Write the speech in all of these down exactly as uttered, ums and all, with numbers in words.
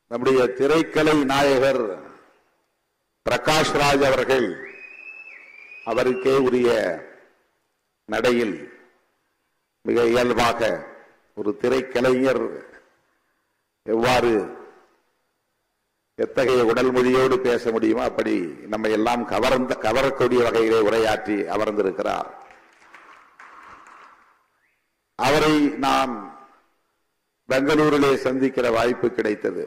நம்முடைய திரைக்கலை நாயகர் பிரகாஷ் ராஜ் அவர்கள் அவருக்கே உரிய நடையில் மிக இயல்பாக ஒரு திரைக்கலைஞர் எவ்வாறு எத்தகைய உடல் மொழியோடு பேச முடியுமோ அப்படி நம்ம எல்லாம் கவர்ந்த கவரக்கூடிய வகையிலே உரையாற்றி அமர்ந்திருக்கிறார். அவரை நாம் பெங்களூரிலே சந்திக்கிற வாய்ப்பு கிடைத்தது.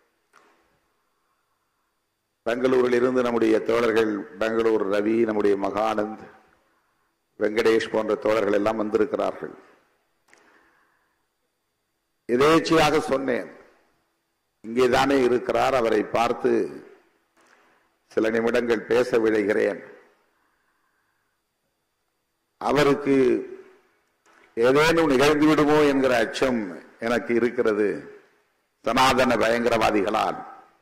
பெங்களூரில் இருந்து நம்முடைய தோழர்கள், பெங்களூர் ரவி, நம்முடைய மகானந்த், வெங்கடேஷ் போன்ற தோழர்கள் எல்லாம் வந்திருக்கிறார்கள். எதேச்சையாக சொன்னேன், இங்கேதானே இருக்கிறார், அவரை பார்த்து சில நிமிடங்கள் பேச விழைகிறேன். அவருக்கு ஏதேனும் நிகழ்ந்து விடுமோ என்கிற அச்சம் எனக்கு இருக்கிறது. சனாதன பயங்கரவாதிகளால்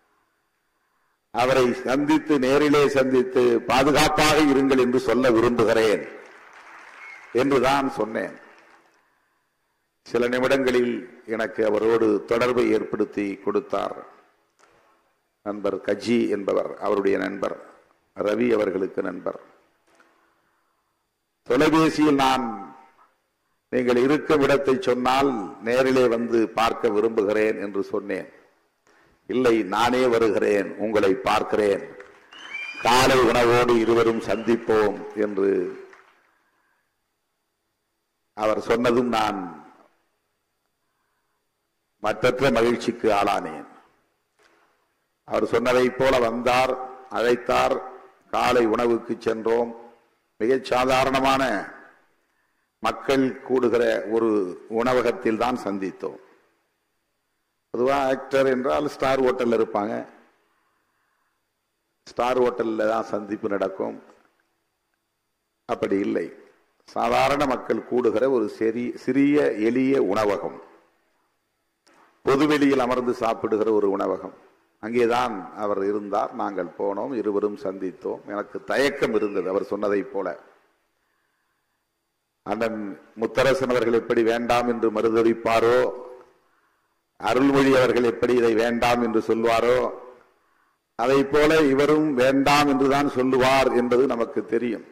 அவரை சந்தித்து நேரிலே சந்தித்து பாதுகாப்பாக இருங்கள் என்று சொல்ல விரும்புகிறேன் என்றுதான் சொன்னேன். சில நிமிடங்களில் எனக்கு அவரோடு தொடர்பை ஏற்படுத்தி கொடுத்தார் நண்பர் கஜி என்பவர், அவருடைய நண்பர் ரவி அவர்களுக்கு நண்பர். தொலைபேசியில் நான் நீங்கள் இருக்கும் இடத்தை சொன்னால் நேரிலே வந்து பார்க்க விரும்புகிறேன் என்று சொன்னேன். இல்லை, நானே வருகிறேன், உங்களை பார்க்கிறேன், காலை உணவோடு இருவரும் சந்திப்போம் என்று அவர் சொன்னதும் நான் மற்றற்ற மகிழ்ச்சிக்கு ஆளானேன். அவர் சொன்னதை போல வந்தார், அழைத்தார், காலை உணவுக்கு சென்றோம். மிகச் சாதாரணமான மக்கள் கூடுகிற ஒரு உணவகத்தில் தான் சந்தித்தோம். பொதுவாக ஆக்டர் என்றால் ஸ்டார் ஹோட்டல்ல இருப்பாங்க, ஸ்டார் ஹோட்டல்ல தான் சந்திப்பு நடக்கும். அப்படி இல்லை, சாதாரண மக்கள் கூடுகிற ஒரு சிறிய எளிய உணவகம், பொதுவெளியில் அமர்ந்து சாப்பிடுகிற ஒரு உணவகம். அங்கேதான் அவர் இருந்தார். நாங்கள் போனோம், இருவரும் சந்தித்தோம். எனக்கு தயக்கம் இருந்தது அவர் சொன்னதை போல. அண்ணன் முத்தரசன் அவர்கள் எப்படி வேண்டாம் என்று மறுதளிப்பாரோ, அருள்மொழி அவர்கள் எப்படி இதை வேண்டாம் என்று சொல்வாரோ, அதை போல இவரும் வேண்டாம் என்றுதான் சொல்லுவார் என்பது நமக்கு தெரியும்.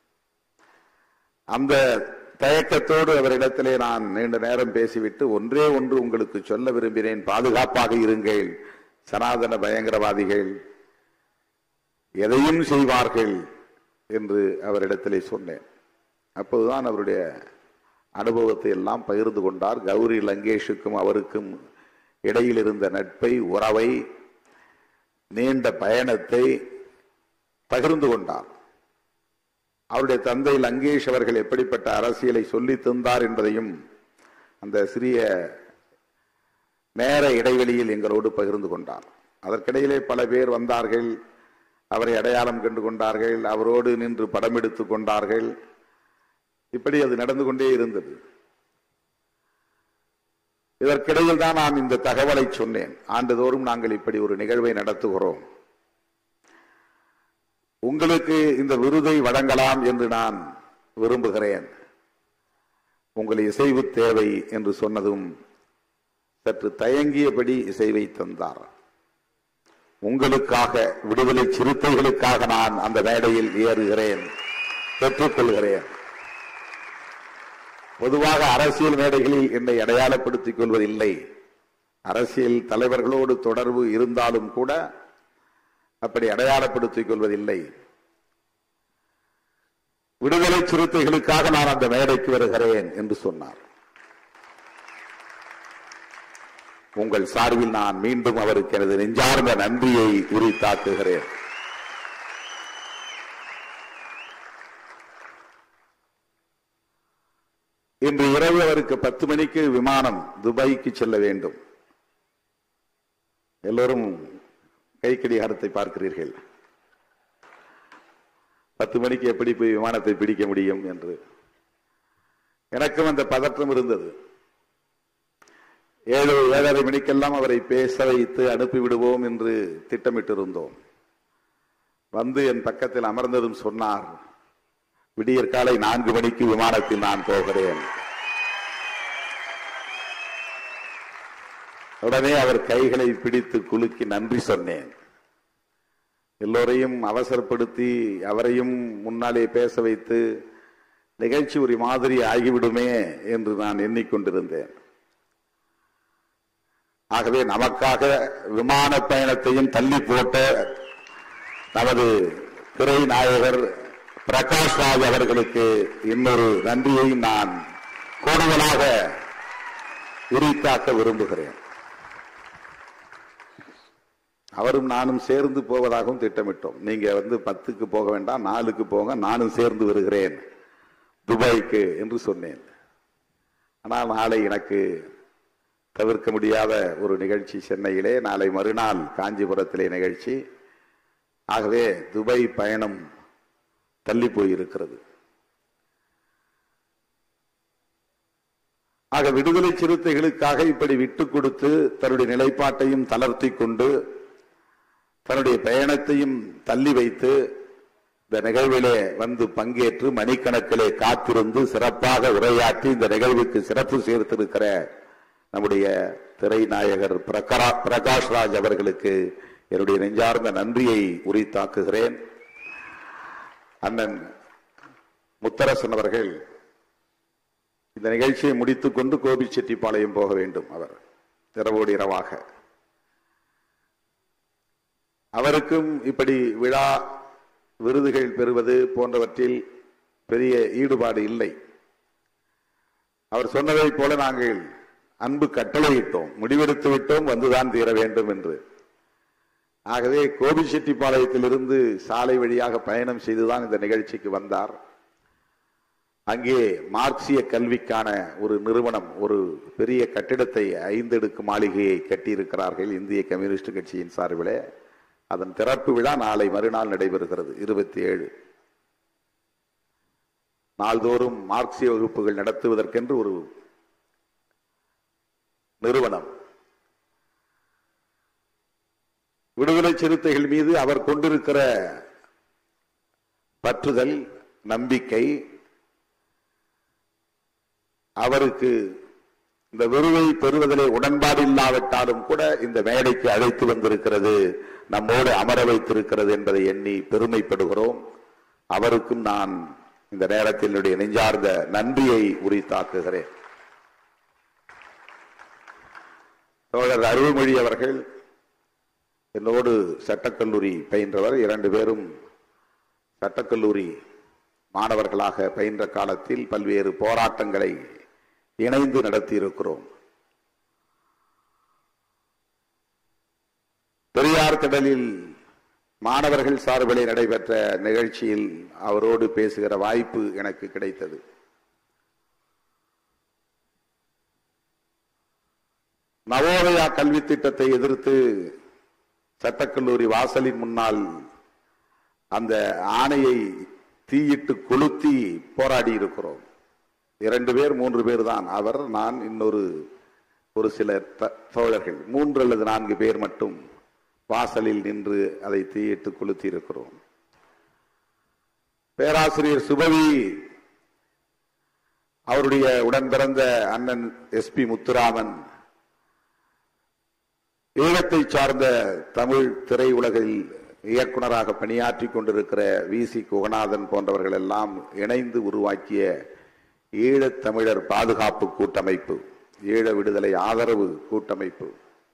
அந்த தயக்கத்தோடு அவரிடத்திலே நான் நீண்ட நேரம் பேசிவிட்டு ஒன்றே ஒன்று உங்களுக்கு சொல்ல விரும்பினேன், பாதுகாப்பாக இருங்கள், சனாதன பயங்கரவாதிகள் எதையும் செய்வார்கள் என்று அவரிடத்திலே சொன்னேன். அப்போதுதான் அவருடைய அனுபவத்தை எல்லாம் பகிர்ந்து கொண்டார். கௌரி லங்கேஷுக்கும் அவருக்கும் இடையில் இருந்த நட்பை, உறவை, நீண்ட பயணத்தை பகிர்ந்து கொண்டார். அவருடைய தந்தை லங்கேஷ் அவர்கள் எப்படிப்பட்ட அரசியலை சொல்லி தந்தார் என்பதையும் அந்த சிறிய நேர இடைவெளியில் எங்களோடு பகிர்ந்து கொண்டார். அதற்கிடையிலே பல பேர் வந்தார்கள், அவரை அடையாளம் கண்டு கொண்டார்கள், அவரோடு நின்று படம் எடுத்துக் கொண்டார்கள். இப்படி அது நடந்து கொண்டே இருந்தது. இதற்கிடையில் தான் நான் இந்த தகவலை சொன்னேன். ஆண்டுதோறும் நாங்கள் இப்படி ஒரு நிகழ்வை நடத்துகிறோம், உங்களுக்கு இந்த விருதை வழங்கலாம் என்று நான் விரும்புகிறேன், உங்கள் இசைவு தேவை என்று சொன்னதும் சற்று தயங்கியபடி இசைவை தந்தார். உங்களுக்காக, விடுதலை சிறுத்தைகளுக்காக நான் அந்த மேடையில் ஏறுகிறேன், பெற்றுக்கொள்கிறேன். பொதுவாக அரசியல் மேடைகளில் என்னை அடையாளப்படுத்திக் கொள்வதில்லை. அரசியல் தலைவர்களோடு தொடர்பு இருந்தாலும் கூட அப்படி அடையாளப்படுத்திக் கொள்வதில்லை. விடுதலை சிறுத்தைகளுக்காக நான் அந்த மேடைக்கு வருகிறேன் என்று சொன்னார். உங்கள் சார்பில் நான் மீண்டும் அவருக்கு எனது நெஞ்சார்ந்த நன்றியை உரித்தாக்குகிறேன். இன்று இரவு அவருக்கு பத்து மணிக்கு விமானம் துபாய்க்கு செல்ல வேண்டும். எல்லோரும் கை கடிகாரத்தை பார்க்கிறீர்கள். பத்து மணிக்கு எப்படி போய் விமானத்தை பிடிக்க முடியும் என்று எனக்கும் அந்த பதற்றம் இருந்தது. ஏழு ஏழரை மணிக்கெல்லாம் அவரை பேச வைத்து அனுப்பிவிடுவோம் என்று திட்டமிட்டிருந்தோம். வந்து என் பக்கத்தில் அமர்ந்ததும் சொன்னார், விடியற் காலை நான்கு மணிக்கு விமானத்தில் நான் போகிறேன். உடனே அவர் கைகளை பிடித்து குலுக்கி நன்றி சொன்னேன். எல்லோரையும் அவசரப்படுத்தி அவரையும் முன்னாலே பேச வைத்து நிகழ்ச்சி ஒரு மாதிரி ஆகிவிடுமே என்று நான் எண்ணிக்கொண்டிருந்தேன். ஆகவே நமக்காக விமான பயணத்தையும் தள்ளி போட்ட நமது திரை நாயகர் பிரகாஷ் ராஜ் அவர்களுக்கு இன்னொரு நன்றியை நான் கூடுதலாக உரித்தாக்க விரும்புகிறேன். அவரும் நானும் சேர்ந்து போவதாகவும் திட்டமிட்டோம். நீங்க வந்து பத்துக்கு போக வேண்டாம், நாலுக்கு போங்க, நானும் சேர்ந்து வருகிறேன் துபாய்க்கு என்று சொன்னேன். ஆனால் நாளை எனக்கு தவிர்க்க முடியாத ஒரு நிகழ்ச்சி சென்னையிலே, நாளை மறுநாள் காஞ்சிபுரத்திலே நிகழ்ச்சி. ஆகவே துபாய் பயணம் தள்ளி போயிருக்கிறது. ஆக விடுதலை சிறுத்தைகளுக்காக இப்படி விட்டுக் கொடுத்து தன்னுடைய நிலைப்பாட்டையும் தளர்த்தி கொண்டு தன்னுடைய பயணத்தையும் தள்ளி வைத்து இந்த நிகழ்விலே வந்து பங்கேற்று மணிக்கணக்கிலே காத்திருந்து சிறப்பாக உரையாற்றி இந்த நிகழ்வுக்கு சிறப்பு சேர்த்திருக்கிற நம்முடைய திரை நாயகர் பிரகாஷ் ராஜ் அவர்களுக்கு என்னுடைய நெஞ்சார்ந்த நன்றியை உரித்தாக்குகிறேன். அண்ணன் முத்தரசன் அவர்கள் இந்த நிகழ்ச்சியை முடித்துக் கொண்டு கோபிச்செட்டிப்பாளையம் போக வேண்டும். அவர் இரவோடு இரவாக அவருக்கும் இப்படி விழா விருதுகள் பெறுவது போன்றவற்றில் பெரிய ஈடுபாடு இல்லை. அவர் சொன்னதை போல நாங்கள் அன்பு கட்டளையிட்டோம், முடிவெடுத்து விட்டோம், வந்துதான் தீர வேண்டும் என்று. ஆகவே கோபிச்செட்டிப்பாளையத்திலிருந்து சாலை வழியாக பயணம் செய்துதான் இந்த நிகழ்ச்சிக்கு வந்தார். அங்கே மார்க்சிய கல்விக்கான ஒரு நிறுவனம், ஒரு பெரிய கட்டிடத்தை, ஐந்தடுக்கு மாளிகையை கட்டியிருக்கிறார்கள் இந்திய கம்யூனிஸ்ட் கட்சியின் சார்பிலே. அதன் திறப்பு விழா நாளை மறுநாள் நடைபெறுகிறது, இருபத்தி ஏழு. நாள்தோறும் மார்க்சிய வகுப்புகள் நடத்துவதற்கென்று ஒரு நிறுவனம். விடுதலை சிறுத்தைகள் மீது அவர் கொண்டிருக்கிற பற்றுதல், நம்பிக்கை, அவருக்கு இந்த விருதை பெறுவதிலே உடன்பாடு இல்லாவிட்டாலும் கூட இந்த மேடைக்கு அழைத்து வந்திருக்கிறது, நம்மோடு அமர வைத்திருக்கிறது என்பதை எண்ணி பெருமைப்படுகிறோம். அவருக்கும் நான் இந்த நேரத்தில் என்னுடைய நெஞ்சார்ந்த நன்றியை உரித்தாக்குகிறேன். தோழர் அருள்மொழி அவர்கள் என்னோடு சட்டக்கல்லூரி பயின்றவர். இரண்டு பேரும் சட்டக்கல்லூரி மாணவர்களாக பயின்ற காலத்தில் பல்வேறு போராட்டங்களை இணைந்து நடத்தியிருக்கிறோம். பெரியார் திடலில் மாணவர்கள் சார்பிலே நடைபெற்ற நிகழ்ச்சியில் அவரோடு பேசுகிற வாய்ப்பு எனக்கு கிடைத்தது. நவோதயா கல்வி திட்டத்தை எதிர்த்து சட்டக்கல்லூரி வாசலின் முன்னால் அந்த ஆணையை தீயிட்டு கொளுத்தி போராடி இருக்கிறோம். இரண்டு பேர் மூன்று பேர் தான், அவர், நான், இன்னொரு ஒரு சில தோழர்கள், மூன்று அல்லது நான்கு பேர் மட்டும் வாசலில் நின்று அதை தீயிட்டு கொளுத்தி இருக்கிறோம். பேராசிரியர் சுபவி அவருடைய உடன் பிறந்த அண்ணன் எஸ் பி முத்துராமன், ஈழத்தை சார்ந்த தமிழ் திரையுலகில் இயக்குனராக பணியாற்றி கொண்டிருக்கிற வி சி குகநாதன் போன்றவர்கள் எல்லாம் இணைந்து உருவாக்கிய ஈழத்தமிழர் பாதுகாப்பு கூட்டமைப்பு, ஈழ விடுதலை ஆதரவு கூட்டமைப்பு.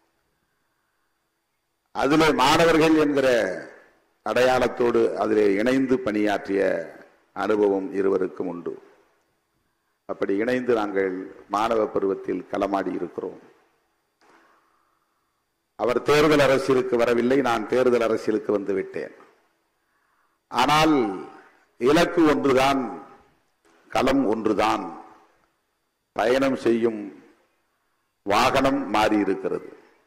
அதிலே மாணவர்கள் என்கிற அடையாளத்தோடு அதிலே இணைந்து பணியாற்றிய அனுபவம் இருவருக்கும் உண்டு. அப்படி இணைந்து நாங்கள் மாணவ பருவத்தில் களமாடி இருக்கிறோம். அவர் தேர்தல் அரசியலுக்கு வரவில்லை, நான் தேர்தல் அரசியலுக்கு வந்து விட்டேன். ஆனால் இலக்கு ஒன்றுதான், களம் ஒன்றுதான், பயணம் செய்யும் வாகனம் மாறி இருக்கிறது.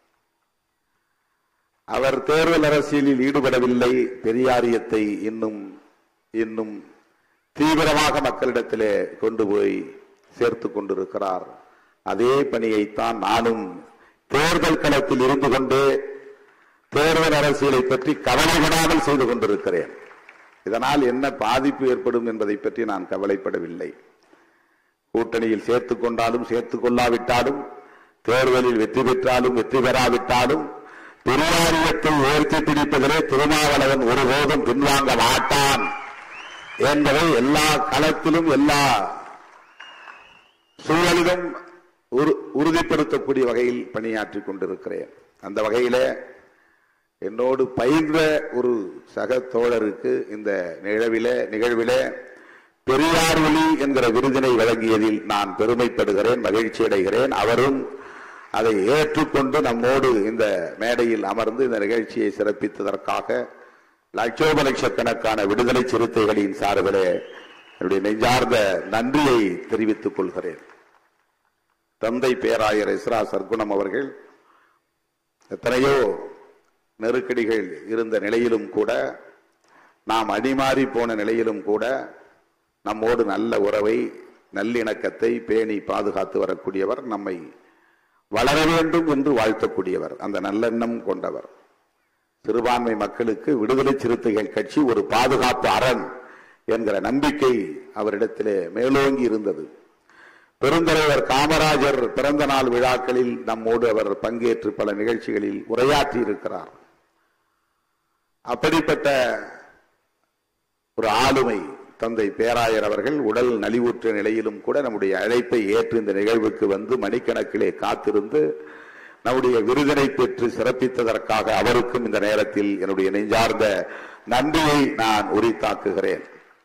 அவர் தேர்தல் அரசியலில் ஈடுபடவில்லை, பெரியாரியத்தை இன்னும் இன்னும் தீவிரமாக மக்களிடத்திலே கொண்டு போய் சேர்த்து கொண்டிருக்கிறார். அதே பணியைத்தான் நானும் தேர்தல் களத்தில் இருந்து கொண்டு தேர்தல் அரசியலை பற்றி கவலைப்படாமல் செய்து கொண்டிருக்கிறேன். இதனால் என்ன பாதிப்பு ஏற்படும் என்பதை பற்றி நான் கவலைப்படவில்லை. கூட்டணியில் சேர்த்துக் கொண்டாலும் சேர்த்துக் கொள்ளாவிட்டாலும் தேர்தலில் வெற்றி பெற்றாலும் வெற்றி பெறாவிட்டாலும் பெரியாரியத்தை உயர்த்தி பிடிப்பதிலே திருமாவளவன் ஒருபோதும் பின்வாங்க மாட்டான் என்பதை எல்லா களத்திலும் எல்லா சூழலிலும் உறுதிப்படுத்தக்கூடிய வகையில் பணியாற்றிக் கொண்டிருக்கிறேன். அந்த வகையிலே என்னோடு பயின்ற ஒரு சக தோழருக்கு இந்த நிகழ்விலே நிகழ்விலே பெரியார் ஒளி என்கிற விருதினை வழங்கியதில் நான் பெருமைப்படுகிறேன், மகிழ்ச்சி அடைகிறேன். அவரும் அதை ஏற்றுக்கொண்டு நம்மோடு இந்த மேடையில் அமர்ந்து இந்த நிகழ்ச்சியை சிறப்பித்ததற்காக லட்சோப லட்சக்கணக்கான விடுதலை சிறுத்தைகளின் சார்பிலே என்னுடைய நெஞ்சார்ந்த நன்றியை தெரிவித்துக் கொள்கிறேன். தந்தை பேராயர் எஸ்ரா சர்க்குணம் அவர்கள் எத்தனையோ நெருக்கடிகள் இருந்த நிலையிலும் கூட, நாம் அடிமாறி போன நிலையிலும் கூட நம்மோடு நல்ல உறவை நல்லிணக்கத்தை பேணி பாதுகாத்து வரக்கூடியவர், நம்மை வளர வேண்டும் என்று வாழ்த்தக்கூடியவர், அந்த நல்லெண்ணம் கொண்டவர். சிறுபான்மை மக்களுக்கு விடுதலை சிறுத்தைகள் கட்சி ஒரு பாதுகாப்பு அரண் என்கிற நம்பிக்கை அவரிடத்திலே மேலோங்கி இருந்தது. பெருந்தலைவர் காமராஜர் பிறந்த நாள் விழாக்களில் நம்மோடு அவர் பங்கேற்று பல நிகழ்ச்சிகளில் உரையாற்றி இருக்கிறார். அப்படிப்பட்ட ஒரு ஆளுமை தந்தை பேராயர் அவர்கள் உடல் நலிவுற்ற நிலையிலும் கூட நம்முடைய அழைப்பை ஏற்று இந்த நிகழ்வுக்கு வந்து மணிக்கணக்கிலே காத்திருந்து நம்முடைய விருதினை பெற்று சிறப்பித்ததற்காக அவருக்கும் இந்த நேரத்தில் என்னுடைய நெஞ்சார்ந்த நன்றியை நான் உரித்தாக்குகிறேன்.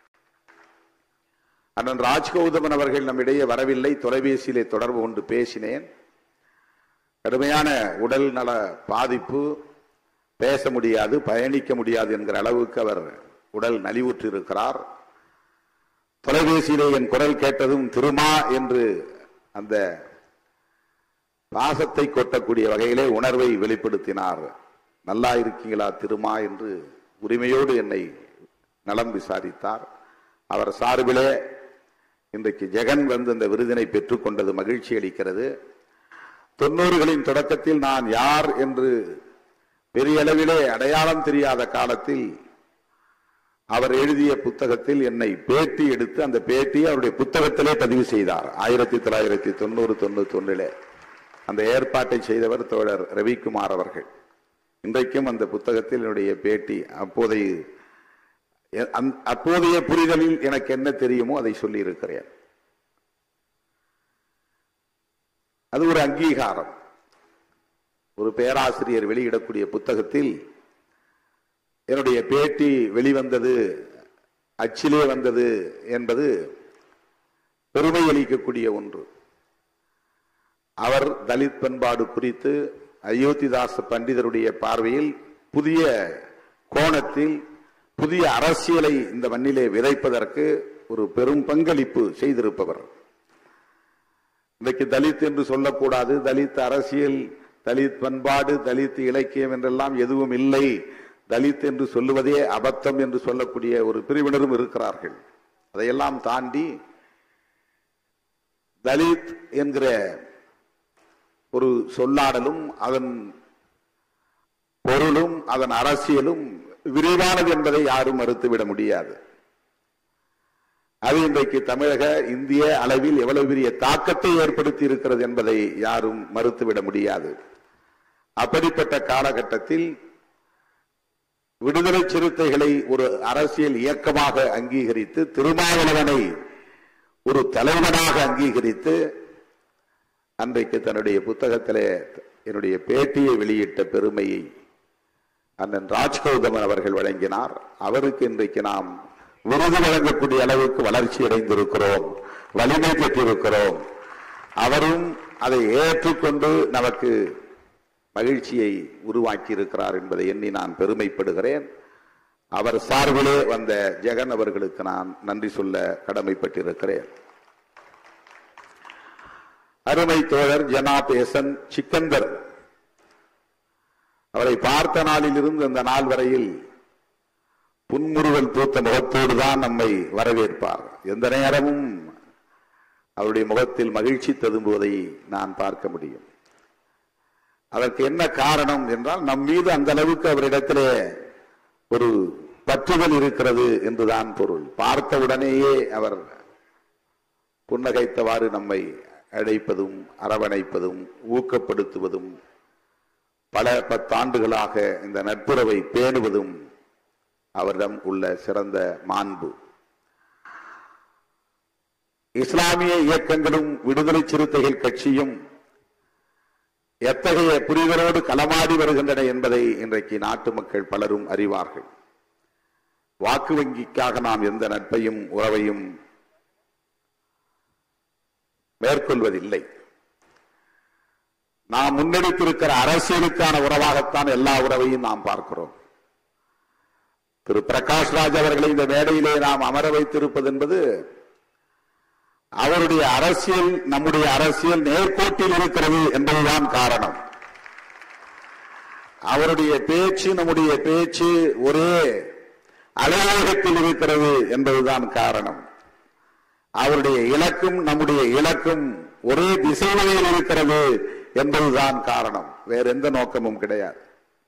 அண்ணன் ராஜ்கௌதமன் அவர்கள் நம்மிடையே வரவில்லை, தொலைபேசியிலே தொடர்பு கொண்டு பேசினேன். கடுமையான உடல் நல பாதிப்பு, பேச முடியாது, பயணிக்க முடியாது என்கிற அளவுக்கு அவர் உடல் நலிவுற்று இருக்கிறார். தொலைபேசியிலே என் குரல் கேட்டதும் திருமா என்று அந்த பாசத்தை கொட்டக்கூடிய வகையிலே உணர்வை வெளிப்படுத்தினார். நல்லா இருக்கீங்களா திருமா என்று உரிமையோடு என்னை நலம் விசாரித்தார். அவர் சார்பிலே இன்றைக்கு ஜெகன் வந்து இந்த விருதினை பெற்றுக் கொண்டது மகிழ்ச்சி அளிக்கிறது. தொண்ணூறுகளின் தொடக்கத்தில் நான் யார் என்று பெரிய அளவிலே அடையாளம் தெரியாத காலத்தில் அவர் எழுதிய புத்தகத்தில் என்னை பேட்டி எடுத்து அந்த பேட்டியை அவருடைய புத்தகத்திலே பதிவு செய்தார். ஆயிரத்தி தொள்ளாயிரத்தி தொண்ணூறு தொண்ணூத்தி ஒன்றிலே அந்த ஏற்பாட்டை செய்தவர் தோழர் ரவிக்குமார் அவர்கள். இன்றைக்கும் அந்த புத்தகத்தில் என்னுடைய பேட்டி, அப்போதைய அப்போதைய புரிதலில் எனக்கு என்ன தெரியுமோ அதை சொல்லி இருக்கிறேன். அது ஒரு அங்கீகாரம். ஒரு பேராசிரியர் வெளியிடக்கூடிய புத்தகத்தில் என்னுடைய பேட்டி வெளிவந்தது, அச்சிலே வந்தது என்பது பெருமை அளிக்கக்கூடிய ஒன்று. அவர் தலித் பண்பாடு குறித்து அயோத்திதாச பண்டிதருடைய பார்வையில் புதிய கோணத்தில் புதிய அரசியலை இந்த மண்ணிலே விதைப்பதற்கு ஒரு பெரும் பங்களிப்பு செய்திருப்பவர். இன்றைக்கு தலித் என்று சொல்லக்கூடாது, தலித் அரசியல், தலித் பண்பாடு, தலித் இலக்கியம் என்றெல்லாம் எதுவும் இல்லை, தலித் என்று சொல்லுவதே அபத்தம் என்று சொல்லக்கூடிய ஒரு பிரிவினரும் இருக்கிறார்கள். அதையெல்லாம் தாண்டி தலித் என்கிற ஒரு சொல்லாடலும் அதன் பொருளும் அதன் அரசியலும் விரிவானது என்பதை யாரும் மறுத்துவிட முடியாது. அது இன்றைக்கு தமிழக இந்திய அளவில் எவ்வளவு பெரிய தாக்கத்தை ஏற்படுத்தி இருக்கிறது என்பதை யாரும் மறுத்துவிட முடியாது. அப்படிப்பட்ட காலகட்டத்தில் விடுதலை சிறுத்தைகளை ஒரு அரசியல் இயக்கமாக அங்கீகரித்து, திருமாவளவனை ஒரு தலைவனாக அங்கீகரித்து, அன்றைக்கு தன்னுடைய புத்தகத்திலே என்னுடைய பேட்டியை வெளியிட்ட பெருமையை அண்ணன் ராஜ்கௌதமன் அவர்கள் வழங்கினார். அவருக்கு இன்றைக்கு நாம் விருது வழங்கக்கூடிய அளவுக்கு வளர்ச்சி அடைந்திருக்கிறோம், வலிமை பெற்றிருக்கிறோம். அவரும் அதை ஏற்றுக்கொண்டு நமக்கு மகிழ்ச்சியை உருவாக்கி இருக்கிறார் என்பதை எண்ணி நான் பெருமைப்படுகிறேன். அவர் சார்பிலே வந்த ஜெகன் அவர்களுக்கு நான் நன்றி சொல்ல கடமைப்பட்டிருக்கிறேன். அருமை தோழர் ஜனாப் எசன் சிக்கந்தர் அவரை பார்த்த நாளில் இருந்து அந்த நாள் வரையில் புன்முறுவல் பூத்த முகத்தோடு தான் நம்மை வரவேற்பார். எந்த நேரமும் அவருடைய முகத்தில் மகிழ்ச்சி ததும்புவதை நான் பார்க்க முடியும். அதற்கு என்ன காரணம் என்றால், நம் மீது அந்த அளவுக்கு அவரிடத்திலே ஒரு பற்றுதல் இருக்கிறது என்றுதான் பொருள். பார்த்தவுடனேயே அவர் புன்னகைத்தவாறு நம்மை அழைப்பதும் அரவணைப்பதும் ஊக்கப்படுத்துவதும் பல பத்தாண்டுகளாக இந்த நட்புறவை பேணுவதும் அவரிடம் உள்ள சிறந்த மாண்பு. இஸ்லாமிய இயக்கங்களும் விடுதலை சிறுத்தைகள் கட்சியும் எத்தகைய புரிதலோடு களமாடி வருகின்றன என்பதை இன்றைக்கு நாட்டு மக்கள் பலரும் அறிவார்கள். வாக்கு வங்கிக்காக நாம் எந்த நட்பையும் உறவையும் மேற்கொள்வதில்லை. நாம் முன்னெடுத்திருக்கிற அரசியலுக்கான உறவாகத்தான் எல்லா உறவையும் நாம் பார்க்கிறோம். திரு பிரகாஷ் ராஜ் அவர்களை இந்த மேடையிலே நாம் அமர வைத்திருப்பது என்பது அவருடைய அரசியல் நம்முடைய அரசியல் நேர்கோட்டில் இருக்கிறது என்பதுதான் காரணம். அவருடைய பேச்சு நம்முடைய பேச்சு ஒரே அலைவேகத்தில் இருக்கிறது என்பதுதான் காரணம். அவருடைய இலக்கும் நம்முடைய இலக்கும் ஒரே திசையில் இருக்கிறது என்பதுதான் காரணம். வேற எந்த நோக்கமும் கிடையாது.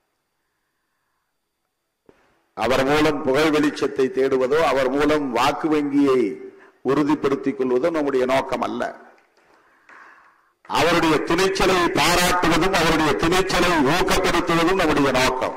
அவர் மூலம் புகழ் வெளிச்சத்தை தேடுவதோ அவர் மூலம் வாக்கு வங்கியை உறுதிப்படுத்திக் கொள்வதோ நம்முடைய நோக்கம் அல்ல. அவருடைய துணிச்சலை பாராட்டுவதும் அவருடைய துணிச்சலை ஊக்கப்படுத்துவதும் நம்முடைய நோக்கம்.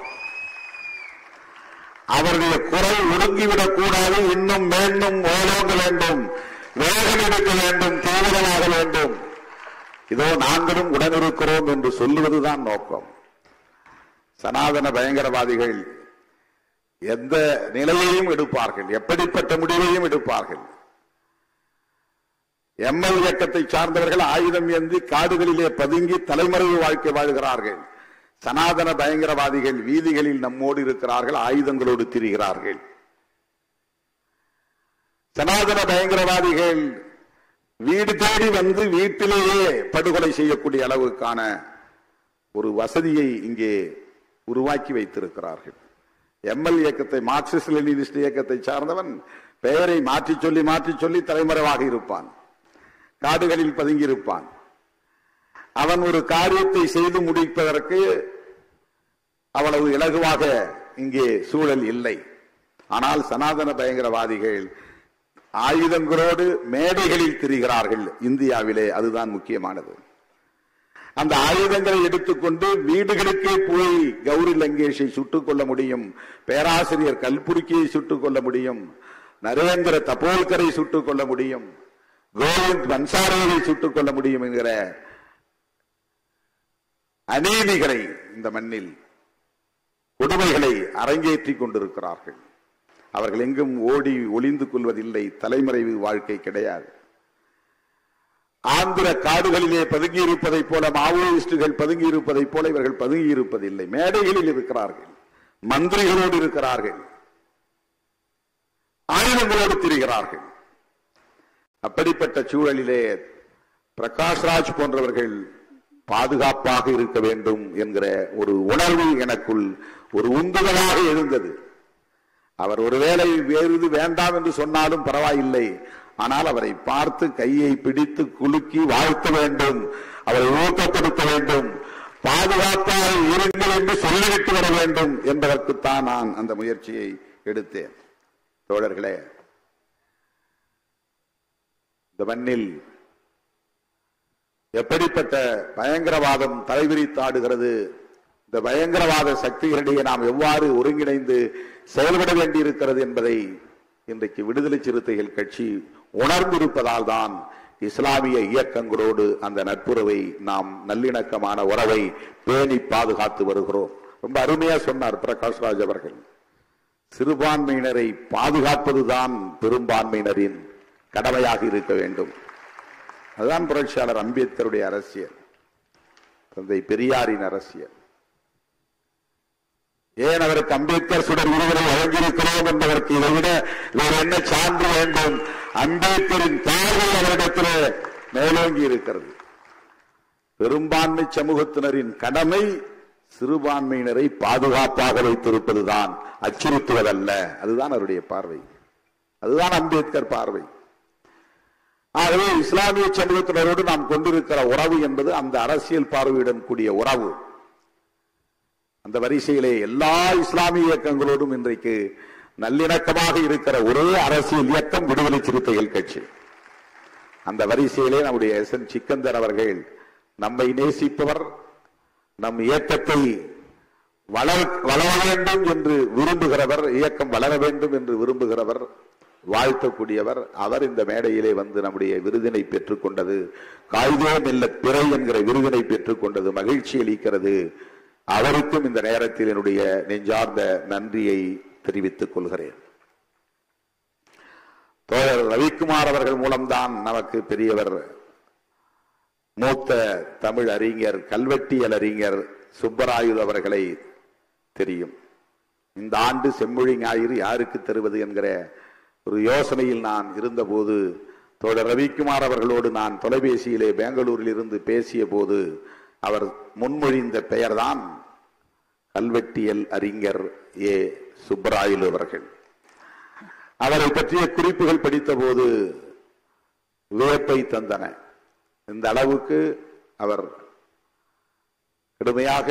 அவருடைய குரல் ஒடுங்கிவிடக் கூடாது, இன்னும் மேலும் ஓலோங்க வேண்டும், வேகம் எடுக்க வேண்டும், தீவிரமாக வேண்டும், இதோ நாங்களும் உடனிருக்கிறோம் என்று சொல்லுவதுதான் நோக்கம். சனாதன பயங்கரவாதிகள் எந்த நிலையையும் எடுப்பார்கள், எப்படிப்பட்ட முடிவையும் எடுப்பார்கள். எம்எல் இயக்கத்தை சார்ந்தவர்கள் ஆயுதம் ஏந்தி காடுகளிலே பதுங்கி தலைமறைவு வாழ்க்கை வாழ்கிறார்கள். சனாதன பயங்கரவாதிகள் வீதிகளில் நம்மோடு இருக்கிறார்கள், ஆயுதங்களோடு திரிகிறார்கள். சனாதன பயங்கரவாதிகள் வீடு தேடி வந்து வீட்டிலேயே படுகொலை செய்யக்கூடிய அளவுக்கான ஒரு வசதியை இங்கே உருவாக்கி வைத்திருக்கிறார்கள். எம்எல் இயக்கத்தை மார்க்சிஸ்ட் லெனினிஸ்ட் இயக்கத்தை சார்ந்தவன் பெயரை மாற்றி சொல்லி மாற்றி சொல்லி தலைமறைவாக இருப்பான், காடுகளில் பதுங்கியிருப்பான். அவன் ஒரு காரியத்தை செய்து முடிப்பதற்கு அவ்வளவு இலகுவாக இங்கே சூழல் இல்லை. ஆனால் சனாதன பயங்கரவாதிகள் ஆயுதங்களோடு மேடைகளில் திரிகிறார்கள் இந்தியாவிலே. அதுதான் முக்கியமானது. அந்த ஆயுதங்களை எடுத்துக்கொண்டு வீடுகளுக்கே போய் கௌரி லங்கேஷை சுட்டுக் கொள்ள முடியும், பேராசிரியர் கல்புர்கியை சுட்டுக் கொள்ள முடியும், நரேந்திர தபோல்கரை சுட்டுக் கொள்ள முடியும், கோவிந்த் பன்சாரியை சுட்டுக் கொள்ள முடியும் என்கிற அநீதிகளை இந்த மண்ணில் கொடுமைகளை அரங்கேற்றிக் கொண்டிருக்கிறார்கள். அவர்கள் எங்கும் ஓடி ஒளிந்து கொள்வதில்லை. தலைமறைவு வாழ்க்கை கிடையாது. ஆந்திர காடுகளிலே பதுங்கி இருப்பதை போல, மாவோயிஸ்டுகள் பதுங்கி இருப்பதை போல இவர்கள் பதுங்கி இருப்பதில்லை. மேடைகளில் இருக்கிறார்கள், மந்திரிகளோடு இருக்கிறார்கள், ஆயுதங்களோடு திரிகிறார்கள். அப்படிப்பட்ட சூழலிலே பிரகாஷ் ராஜ் போன்றவர்கள் பாதுகாப்பாக இருக்க வேண்டும் என்கிற ஒரு உணர்வு எனக்குள் ஒரு உந்துதலாக எழுந்தது. அவர் ஒருவேளை வேறு வேண்டாம் என்று சொன்னாலும் பரவாயில்லை, ஆனால் அவரை பார்த்து கையை பிடித்து குலுக்கி வாழ்த்த வேண்டும், அவரை ஊக்கப்படுத்த வேண்டும், பாதுகாப்பாக இருங்கள் என்று சொல்லிவிட்டு வர வேண்டும் என்பதற்குத்தான் நான் அந்த முயற்சியை எடுத்தேன். தோழர்களே, இந்த மண்ணில் எப்படிப்பட்ட பயங்கரவாதம் தலைவிரித்தாடுகிறது, இந்த பயங்கரவாத சக்திகளிடையே நாம் எவ்வாறு ஒருங்கிணைந்து செயல்பட வேண்டியிருக்கிறது என்பதை இன்றைக்கு விடுதலை சிறுத்தைகள் கட்சி உணர்ந்திருப்பதால் தான் இஸ்லாமிய இயக்கங்களோடு அந்த நட்புறவை, நாம் நல்லிணக்கமான உறவை பேணி பாதுகாத்து வருகிறோம். ரொம்ப அருமையா சொன்னார் பிரகாஷ் ராஜ் அவர்கள். சிறுபான்மையினரை பாதுகாப்பதுதான் பெரும்பான்மையினரின் கடமையாக இருக்க வேண்டும். அதுதான் புரட்சியாளர் அம்பேத்கருடைய அரசியல், தந்தை பெரியாரின் அரசியல். ஏன் அவருக்கு அம்பேத்கர் சுடர் விருதுகளை வழங்கியிருக்கிறோம் என்பதற்கு இதை விட வேறு என்ன சான்று வேண்டும்? அம்பேத்கரின் பார்வை அவரிடத்தில் மேலோங்கி இருக்கிறது. பெரும்பான்மை சமூகத்தினரின் கடமை சிறுபான்மையினரை பாதுகாப்பாக வைத்திருப்பதுதான், அச்சுறுத்துவதல்ல. அதுதான் அவருடைய பார்வை, அதுதான் அம்பேத்கர் பார்வை. ஆகவே இஸ்லாமிய சமூகத்தினரோடு நாம் கொண்டிருக்கிற உறவு என்பது அந்த அரசியல் பார்வையுடன் கூடிய உறவு. அந்த வரிசையிலே எல்லா இஸ்லாமிய இயக்கங்களோடும் இன்றைக்கு நல்லிணக்கமாக இருக்கிற ஒரே அரசியல் இயக்கம் விடுதலை சிறுத்தைகள் கட்சி. அந்த வரிசையிலே நம்முடைய எஸ் என் சிக்கந்தர் அவர்கள் நம்மை நேசிப்பவர், நம் இயக்கத்தை வளர வளர வேண்டும் என்று விரும்புகிறவர், இயக்கம் வளர வேண்டும் என்று விரும்புகிறவர், வாழ்த்தக்கூடியவர். அவர் இந்த மேடையிலே வந்து நம்முடைய விருதினை பெற்றுக் கொண்டது, காய்தோம் இல்ல பிறை என்கிற விருதினை பெற்றுக் கொண்டது மகிழ்ச்சி அளிக்கிறது. அவருக்கும் இந்த நேரத்தில் என்னுடைய நெஞ்சார்ந்த நன்றியை தெரிவித்துக் கொள்கிறேன். தோழர் ரவிக்குமார் அவர்கள் மூலம்தான் நமக்கு பெரியவர், மூத்த தமிழ் அறிஞர், கல்வெட்டியல் அறிஞர் சுப்பராயு அவர்களை தெரியும். இந்த ஆண்டு செம்மொழி ஞாயிறு யாருக்கு தருவது என்கிற ஒரு யோசனையில் நான் இருந்தபோது தோழர் ரவிக்குமார் அவர்களோடு நான் தொலைபேசியிலே பெங்களூரில் இருந்து பேசிய போது அவர் முன்மொழிந்த பெயர்தான் கல்வெட்டியல் அறிஞர் ஏ சுப்பராயு அவர்கள். அவரை பற்றிய குறிப்புகள் படித்த போது வியப்பை தந்தன. இந்த அளவுக்கு அவர் கடுமையாக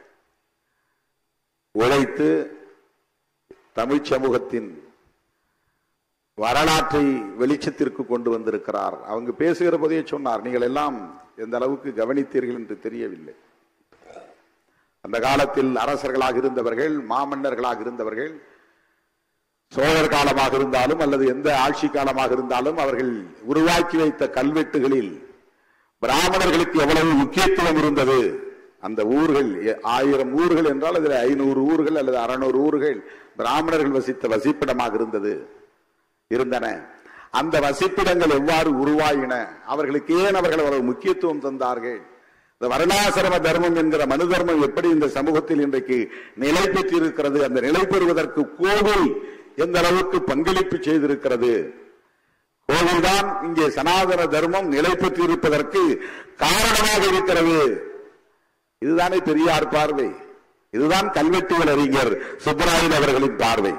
உழைத்து தமிழ் சமூகத்தின் வரலாற்றை வெளிச்சத்திற்கு கொண்டு வந்திருக்கிறார். அவங்க பேசுகிற போதே சொன்னார், நீங்கள் எல்லாம் எந்த அளவுக்கு கவனித்தீர்கள் என்று தெரியவில்லை. அந்த காலத்தில் அரசர்களாக இருந்தவர்கள், மாமன்னர்களாக இருந்தவர்கள், சோழர் காலமாக இருந்தாலும் அல்லது எந்த ஆட்சி காலமாக இருந்தாலும் அவர்கள் உருவாக்கி வைத்த கல்வெட்டுகளில் பிராமணர்களுக்கு எவ்வளவு முக்கியத்துவம் இருந்தது. அந்த ஊர்கள் ஆயிரம் ஊர்கள் என்றால் அதில் ஐநூறு ஊர்கள் அல்லது அறுநூறு ஊர்கள் பிராமணர்கள் வசித்த வசிப்பிடமாக இருந்தது இருந்தன. அந்த வசிப்பிடங்கள் எவ்வாறு உருவாயின, அவர்களுக்கு ஏன் அவர்கள் அவ்வளவு முக்கியத்துவம் தந்தார்கள், இந்த வர்ணாசிரம தர்மம் என்கிற மனு தர்மம் எப்படி இந்த சமூகத்தில் இன்றைக்கு நிலை பெற்றிருக்கிறது, அந்த நிலை பெறுவதற்கு கோவில் எந்த அளவுக்கு பங்களிப்பு செய்திருக்கிறது, கோவில்தான் இங்கே சனாதன தர்மம் நிலை பெற்றிருப்பதற்கு காரணமாக இருக்கிறது. இதுதானே பெரியார் பார்வை, இதுதான் கல்வெட்டுகள் அறிஞர் சுப்பராயன் அவர்களின் பார்வை,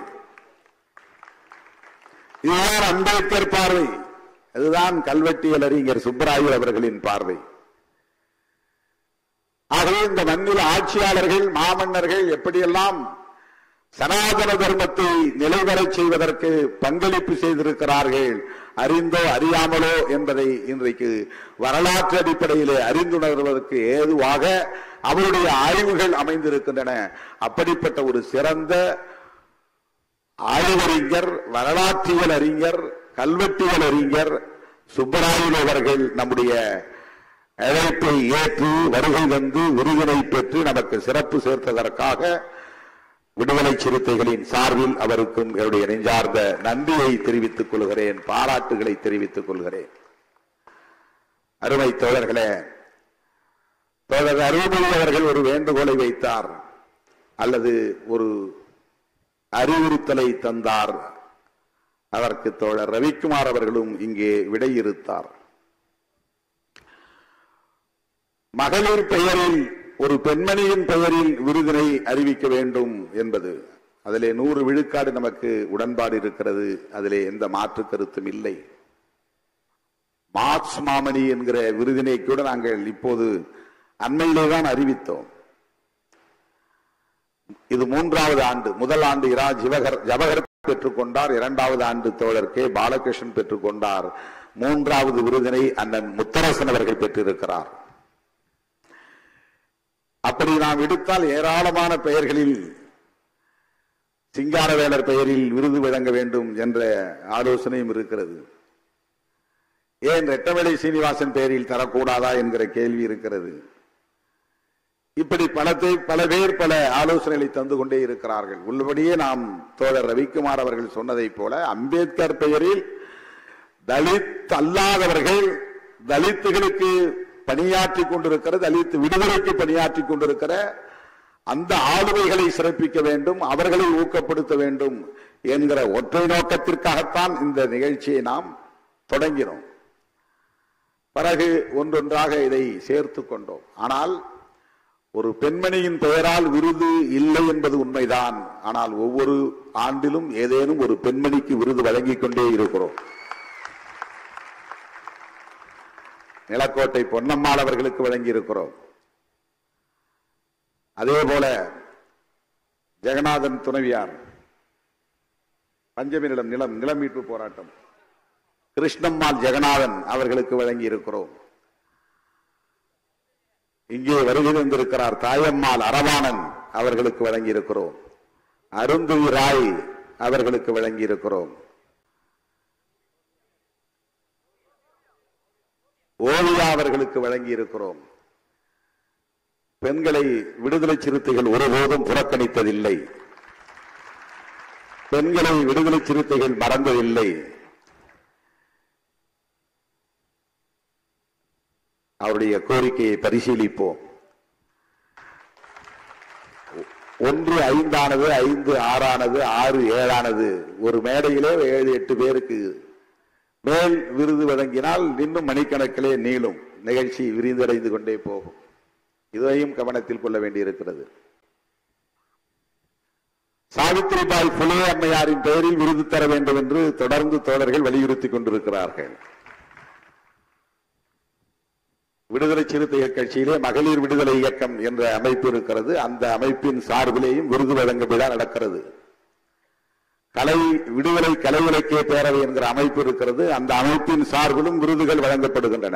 இதுதான் அம்பேத்கர் பார்வை, இதுதான் கல்வெட்டியல் அறிஞர் சுப்பராயன் அவர்களின் பார்வை. ஆகவே இந்த மண்ணில் ஆட்சியாளர்கள், மாமன்னர்கள் எப்படியெல்லாம் சனாதன தர்மத்தை நிலைவரச் செய்வதற்கு பங்களிப்பு செய்திருக்கிறார்கள், அறிந்தோ அறியாமலோ என்பதை இன்றைக்கு வரலாற்று அடிப்படையிலே அறிந்துணர்வதற்கு ஏதுவாக அவருடைய ஆய்வுகள் அமைந்திருக்கின்றன. அப்படிப்பட்ட ஒரு சிறந்த ஆய்வறிஞர், வரலாற்றியல் அறிஞர், கல்வெட்டியல் அறிஞர் சுப்பராயன் அவர்கள் நம்முடைய அழைப்பை ஏற்று வருகை வந்து விருதினை பெற்று நமக்கு சிறப்பு சேர்த்ததற்காக விடுதலை சிறுத்தைகளின் சார்பில் அவருக்கும் என்னுடைய நெஞ்சார்ந்த நன்றியை தெரிவித்துக் கொள்கிறேன், பாராட்டுகளை தெரிவித்துக் கொள்கிறேன். அருமை தோழர்களே, தோழர் அருள்மொழி அவர்கள் ஒரு வேண்டுகோளை வைத்தார் அல்லது ஒரு அறிவுறுத்தலை தந்தார். அதற்கு தோழர் ரவிக்குமார் அவர்களும் இங்கே விடையிறுத்தார். மகளிர் பெயரில் ஒரு பெண்மணியின் பெயரில் விருதினை அறிவிக்க வேண்டும் என்பது, அதிலே நூறு விழுக்காடு நமக்கு உடன்பாடு இருக்கிறது, அதிலே எந்த மாற்று கருத்தும் இல்லை. மார்க்ஸ் மாமணி என்கிற விருதினை கூட நாங்கள் இப்போது அண்மையிலே தான் அறிவித்தோம். இது மூன்றாவது ஆண்டு. முதல் ஆண்டு இரா ஜிவகர் ஜவஹர் பெற்றுக்கொண்டார், இரண்டாவது ஆண்டு தோழர் கே பாலகிருஷ்ணன் பெற்றுக்கொண்டார், மூன்றாவது விருதினை அண்ணன் முத்தரசன் அவர்கள் பெற்றிருக்கிறார். அப்படி நாம் எடுத்தால் ஏராளமான பெயர்களில் சிங்காரவேலர் பெயரில் விருது வழங்க வேண்டும் என்ற ஆலோசனையும் இருக்கிறது. ஏன் ரெட்டவேளை சீனிவாசன் பெயரில் தரக்கூடாதா என்கிற கேள்வி இருக்கிறது. இப்படி பலத்தை பல பேர் பல ஆலோசனைகளை தந்து கொண்டே இருக்கிறார்கள். உள்ளபடியே நாம் தோழர் ரவிக்குமார் அவர்கள் சொன்னதை போல அம்பேத்கர் பெயரில் தலித் அல்லாதவர்கள், தலித்துகளுக்கு பணியாற்றி கொண்டிருக்கிற, தலித் விடுதலைக்கு பணியாற்றி கொண்டிருக்கிற அந்த ஆளுமைகளை சிறப்பிக்க வேண்டும், அவர்களை ஊக்கப்படுத்த வேண்டும் என்கிற ஒற்றை நோக்கத்திற்காகத்தான் இந்த நிகழ்ச்சியை நாம் தொடங்கினோம். பிறகு ஒன்றொன்றாக இதை சேர்த்து கொண்டோம். ஆனால் ஒரு பெண்மணியின் பெயரால் விருது இல்லை என்பது உண்மைதான். ஆனால் ஒவ்வொரு ஆண்டிலும் ஏதேனும் ஒரு பெண்மணிக்கு விருது வழங்கிக் கொண்டே இருக்கிறோம். நிலக்கோட்டை பொன்னம்மாள் அவர்களுக்கு வழங்கி இருக்கிறோம். அதே போல ஜெகநாதன் துணைவியார் பஞ்சமி நிலம் நிலம் நிலம் மீட்பு போராட்டம் கிருஷ்ணம்மாள் ஜெகநாதன் அவர்களுக்கு வழங்கி இருக்கிறோம். இங்கே வருகை தந்திருக்கிறார் தாயம்மாள் அரவாணன் அவர்களுக்கு வழங்கி இருக்கிறோம். அருந்துவி ராய் அவர்களுக்கு வழங்கி இருக்கிறோம். ஓவியா அவர்களுக்கு வழங்கி இருக்கிறோம். பெண்களை விடுதலை சிறுத்தைகள் ஒருபோதும் புறக்கணித்ததில்லை. பெண்களை விடுதலை சிறுத்தைகள் மறந்ததில்லை. அவருடைய கோரிக்கையை பரிசீலிப்போம். ஒன்று ஐந்தானது, ஐந்து ஆறானது, ஆறு ஏழானது, ஒரு மேடையிலே ஏழு எட்டு பேருக்கு மேல் விருது வழங்கினால் இன்னும் மணிக்கணக்கிலே நீளும், நிகழ்ச்சி விரிவடைந்து கொண்டே போகும். இதையும் கவனத்தில் கொள்ள வேண்டியிருக்கிறது. சாவித்திரிபாய் புலே அம்மையாரின் பெயரில் விருது தர வேண்டும் என்று தொடர்ந்து தோழர்கள் வலியுறுத்திக் கொண்டிருக்கிறார்கள். விடுதலை சிறுத்தைகள் கட்சியிலே மகளிர் விடுதலை இயக்கம் என்ற அமைப்பு இருக்கிறது. அந்த அமைப்பின் சார்பிலேயும் விருது வழங்கும் விழா நடக்கிறது. கலை விடுதலை கலை இலக்கிய பேரவை என்கிற அமைப்பு இருக்கிறது. அந்த அமைப்பின் சார்பிலும் விருதுகள் வழங்கப்படுகின்றன.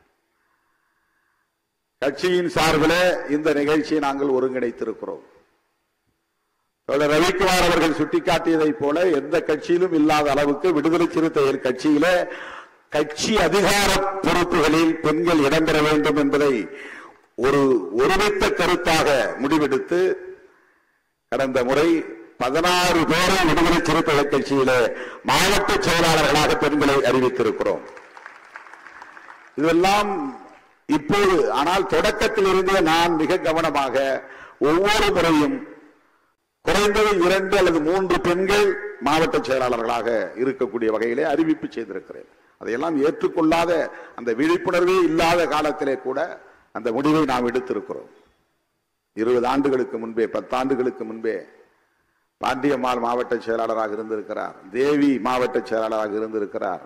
கட்சியின் சார்பிலே இந்த நிகழ்ச்சியை நாங்கள் ஒருங்கிணைத்திருக்கிறோம். ரவிக்குமார் அவர்கள் சுட்டிக்காட்டியதை போல எந்த கட்சியிலும் இல்லாத அளவுக்கு விடுதலை சிறுத்தைகள் கட்சியிலே கட்சி அதிகார பொறுப்புகளில் பெண்கள் இடம்பெற வேண்டும் என்பதை ஒரு ஒருமித்த கருத்தாக முடிவெடுத்து கடந்த முறை பதினாறு பேரை விடுதலை சிறுத்தைகள் கட்சியிலே மாவட்ட செயலாளர்களாக பெண்களை அறிவித்திருக்கிறோம். இதெல்லாம் இப்போது, ஆனால் தொடக்கத்தில் இருந்தே நான் மிக கவனமாக ஒவ்வொரு முறையும் குறைந்தது இரண்டு அல்லது மூன்று பெண்கள் மாவட்ட செயலாளர்களாக இருக்கக்கூடிய வகையிலே அறிவிப்பு செய்திருக்கிறேன். அதையெல்லாம் ஏற்றுக்கொள்ளாத, அந்த விழிப்புணர்வே இல்லாத காலத்திலே கூட அந்த முடிவை நாம் எடுத்திருக்கிறோம். இருபது ஆண்டுகளுக்கு முன்பே, பத்தாண்டுகளுக்கு முன்பே பாண்டியம்மாள் மாவட்ட செயலாளராக இருந்திருக்கிறார். தேவி மாவட்ட செயலாளராக இருந்திருக்கிறார்.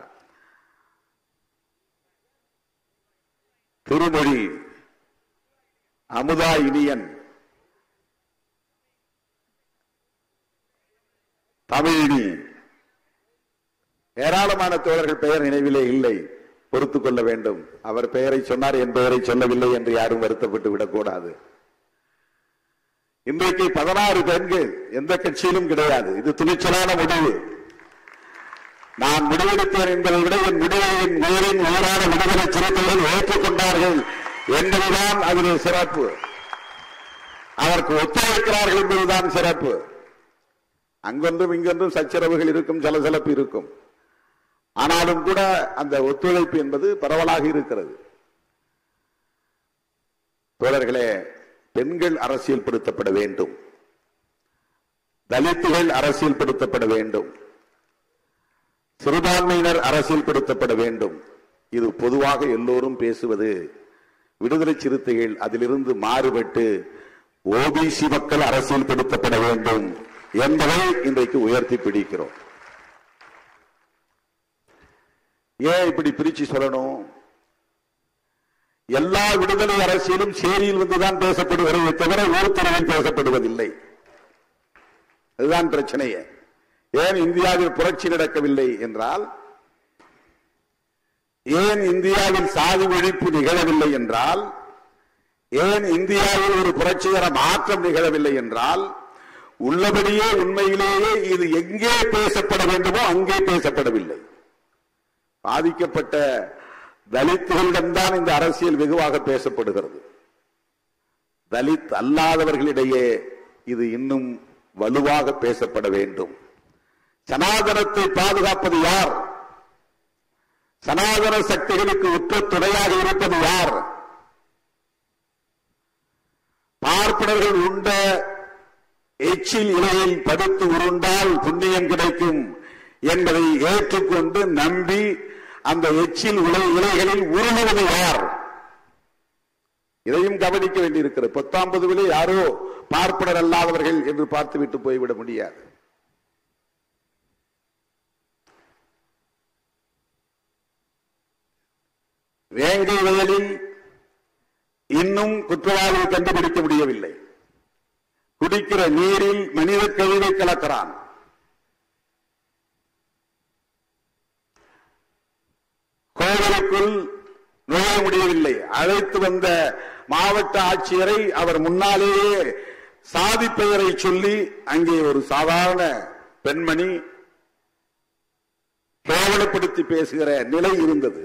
திருமொழி, அமுதா இனியன், தமிழினி, ஏராளமான தோழர்கள் பெயர் நினைவிலே இல்லை, பொறுத்துக் கொள்ள வேண்டும். அவர் பெயரை சொன்னார், என் பெயரை சொல்லவில்லை என்று யாரும் வருத்தப்பட்டு விடக்கூடாது. இன்றைக்கு பதினாறு பெண்கள் எந்த கட்சியிலும் கிடையாது. இது துணிச்சலான முடிவு. நான் முடிவெடுத்தேன் என்பதை விட என் முடிவையின் உயிரின் உயிரான விடுதலை சிறுத்தைகள் ஏற்றுக்கொண்டார்கள் என்பதுதான் அதிலே சிறப்பு. அதற்கு ஒத்துழைக்கிறார்கள் என்பதுதான் சிறப்பு. அங்கொன்றும் இங்கொன்றும் சச்சரவுகள் இருக்கும், சலசலப்பு இருக்கும். ஆனாலும் கூட அந்த ஒத்துழைப்பு என்பது பரவலாக இருக்கிறது. தோழர்களே, பெண்கள் அரசியல்படுத்தப்பட வேண்டும். தலித்துகள் அரசியல்படுத்தப்பட வேண்டும். சிறுபான்மையினர் அரசியல்படுத்தப்பட வேண்டும். இது பொதுவாக எல்லோரும் பேசுவது. விடுதலை சிறுத்தைகள் அதிலிருந்து மாறுபட்டு ஓபிசி மக்கள் அரசியல்படுத்தப்பட வேண்டும் என்பதை இன்றைக்கு உயர்த்தி பிடிக்கிறோம். ஏன் இப்படி பிரிச்சு சொல்லணும்? எல்லா விடுதலை அரசியலும் சேரியில் வந்துதான் பேசப்படுகிறது தவிர ஊர்த்தரவில் பேசப்படுவதில்லை. அதுதான் பிரச்சனையே. ஏன் இந்தியாவில் புரட்சி நடக்கவில்லை என்றால், ஏன் இந்தியாவில் சாதி ஒழிப்பு நிகழவில்லை என்றால், ஏன் இந்தியாவில் ஒரு புரட்சிகர மாற்றம் நிகழவில்லை என்றால், உள்ளபடியே உண்மையிலேயே இது எங்கே பேசப்பட வேண்டுமோ அங்கே பேசப்படவில்லை. பாதிக்கப்பட்ட தலித்துகளிடம்தான் இந்த அரசியல் வெகுவாக பேசப்படுகிறது. தலித் அல்லாதவர்களிடையே இது இன்னும் வலுவாக பேசப்பட வேண்டும். சனாதனத்தை பாதுகாப்பது யார்? சனாதன சக்திகளுக்கு உற்ற துணையாக இருப்பது யார்? பார்ப்பனர்கள் உண்ட எச்சில் இலையில் படுத்து உருண்டால் புண்ணியம் கிடைக்கும் என்பதை ஏற்றுக்கொண்டு நம்பி அந்த எச்சில் இலைகளில் உருளுவது யார்? இதையும் கவனிக்க வேண்டியிருக்கிறது. பத்தாம்பதுவிலே யாரோ பார்ப்பனர் அல்லாதவர்கள் என்று பார்த்துவிட்டு போய்விட முடியாது. வேங்கை வயலில் இன்னும் குற்றவாளியை கண்டுபிடிக்க முடியவில்லை. குடிக்கிற நீரில் மனித கழிவை கலக்கிறான். கோவிலுக்குள் நுழைய முடியவில்லை. அழைத்து வந்த மாவட்ட ஆட்சியரை அவர் முன்னாலேயே சாதி பெயரை சொல்லி அங்கே ஒரு சாதாரண பெண்மணி கேவலப்படுத்தி பேசுகிற நிலை இருந்தது.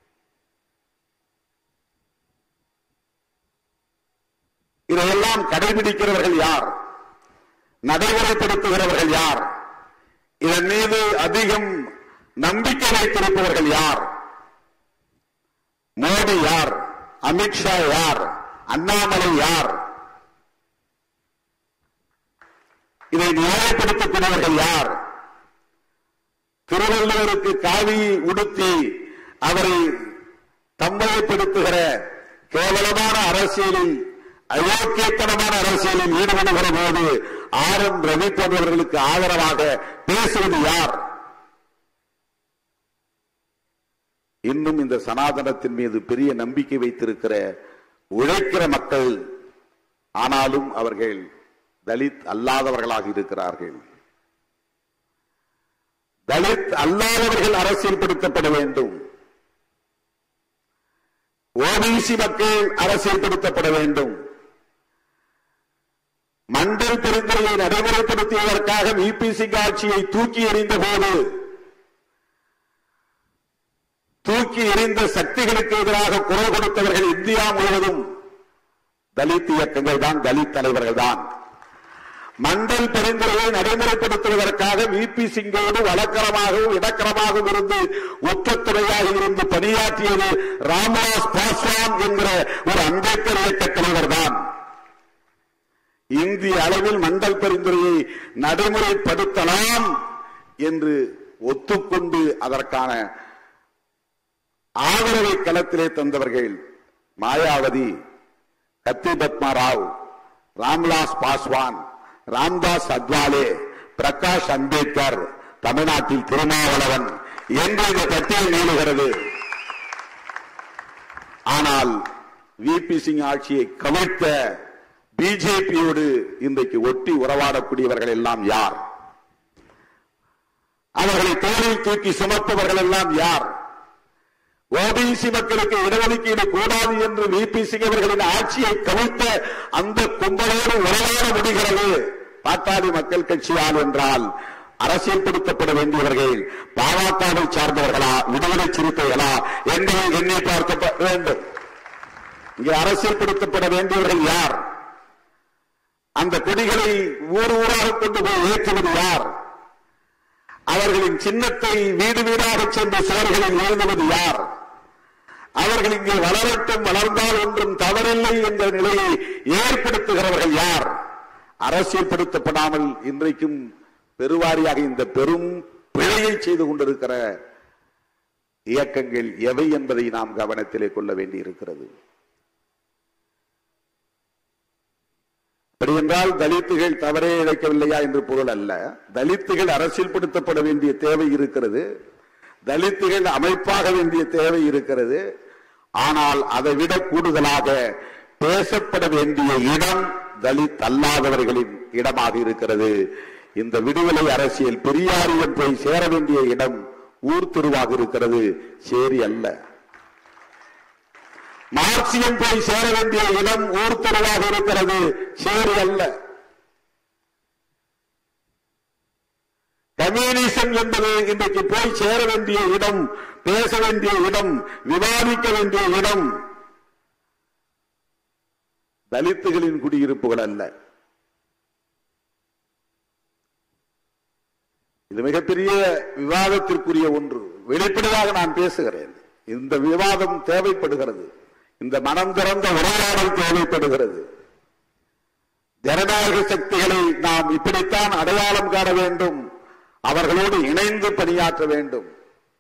இதையெல்லாம் கடைபிடிக்கிறவர்கள் யார்? நடைமுறைப்படுத்துகிறவர்கள் யார்? இதன் மீது அதிகம் நம்பிக்கை வைத்திருப்பவர்கள் யார்? மோடி யார்? அமித்ஷா யார்? அண்ணாமலை யார்? இதை நியாயப்படுத்தக்கூடியவர்கள் யார்? திருவள்ளுவருக்கு காவி உடுத்தி அவரை தம்பயப்படுத்துகிற கேவலமான அரசியலில், அயோக்கியத்தனமான அரசியலில் ஈடுபடுகிற போது ஆர் என் ரவி போன்றவர்களுக்கு ஆதரவாக பேசுவது யார்? இன்னும் இந்த சனாதனத்தின் மீது பெரிய நம்பிக்கை வைத்திருக்கிற உழைக்கிற மக்கள், ஆனாலும் அவர்கள் தலித் அல்லாதவர்களாக இருக்கிறார்கள். தலித் அல்லாதவர்கள் அரசியல்படுத்தப்பட வேண்டும். ஓபிசி மக்கள் அரசியல்படுத்தப்பட வேண்டும். மண்டல் பெருந்துறையை நடைமுறைப்படுத்தியதற்காக விபிசி ஆட்சியை தூக்கி எறிந்த போது தூக்கி எறிந்த சக்திகளுக்கு எதிராக குரல் கொடுத்தவர்கள் இந்தியா முழுவதும் தலித் இயக்கங்கள் தான், தலித் தலைவர்கள் தான். மண்டல் பரிந்துரையை நடைமுறைப்படுத்துவதற்காக விபி சிங்கோடு வழக்கரமாகவும் இடக்கரமாகவும் இருந்து ஒற்றத்துறையாக இருந்து பணியாற்றியது ராம்விலாஸ் பாஸ்வான் என்கிற ஒரு அம்பேத்கர் இயக்க தலைவர் தான். இந்திய அளவில் மண்டல் பரிந்துரையை நடைமுறைப்படுத்தலாம் என்று ஒத்துக்கொண்டு அதற்கான ஆதரவை களத்திலே தந்தவர்கள் மாயாவதி, கத்தி பத்மா ராவ், ராம்விலாஸ் பாஸ்வான், ராம்தாஸ் அத்வாலே, பிரகாஷ் அம்பேத்கர், தமிழ்நாட்டில் திருமாவளவன் என்று இந்த பட்டியல் நீளுகிறது. ஆனால் விபி சிங் ஆட்சியை கவிழ்த்த பிஜேபியோடு இன்றைக்கு ஒட்டி உறவாடக்கூடியவர்கள் எல்லாம் யார்? அவர்களை தோளில் தூக்கி சுமப்பவர்கள் எல்லாம் யார்? ஓபிசி மக்களுக்கு இடஒதுக்கீடு கூடாது என்று விபி சிங் அவர்களின் ஆட்சியை கவிழ்த்த அந்த கும்பலோடு உறவாட முடிகிறது பாட்டாளி மக்கள் கட்சியால் என்றால் அரசியல்படுத்தப்பட வேண்டியவர்கள் பாமகவை சார்ந்தவர்களா, விடுதலை சிறுத்தைகளா என்று எண்ணி பார்க்க வேண்டும். இங்கே அரசியல்படுத்தப்பட வேண்டியவர்கள் யார்? அந்த கொடிகளை ஊர் ஊராக கொண்டு போய் ஏற்றுவது யார்? அவர்களின் சின்னத்தை வீடு வீடாக சென்று சுவர்களில் எழுதுவது யார்? அவர்கள் இங்கே வளரட்டும், வளர்ந்தால் ஒன்றும் தவறில்லை என்ற நிலையை ஏற்படுத்துகிறவர்கள் யார்? அரசியல்படுத்தப்படாமல் இன்றைக்கும் பெருவாரியாக இந்த பெரும் பிழையை செய்து கொண்டிருக்கிற இயக்கங்கள் எவை என்பதை நாம் கவனத்திலே கொள்ள வேண்டியிருக்கிறது. அப்படி என்றால் தலித்துகள் தவறே இழைக்கவில்லையா என்று பொருள் அல்ல. தலித்துகள் அரசியல்படுத்தப்பட வேண்டிய தேவை இருக்கிறது, தலித்துகள் அமைப்பாக வேண்டிய தேவை இருக்கிறது. ஆனால் அதை விட கூடுதலாக பேசப்பட வேண்டிய இடம் தலித் அல்லாதவர்களின் இடமாக இருக்கிறது. இந்த விடுதலை அரசியல் பெரியாரிடம் போய் சேர வேண்டிய இடம் ஊர் தெருவாக இருக்கிறது, சேரி அல்ல. மார்க்சியம் போய் சேர வேண்டிய இடம் ஊர் தெருவாக இருக்கிறது, சேரி அல்ல. கம்யூனிசம் என்பது இன்றைக்கு போய் சேர வேண்டிய இடம், பேச வேண்டிய இடம், விவாதிக்க வேண்டிய இடம் தலித்துகளின் குடியிருப்புகள் அல்ல. இது மிகப்பெரிய விவாதத்திற்குரிய ஒன்று. வெளிப்படையாக நான் பேசுகிறேன். இந்த விவாதம் தேவைப்படுகிறது. இந்த மனம் திறந்த உரையாடல் தேவைப்படுகிறது. ஜனநாயக சக்திகளை நாம் இப்படித்தான் அடையாளம் காண வேண்டும், அவர்களோடு இணைந்து பணியாற்ற வேண்டும்.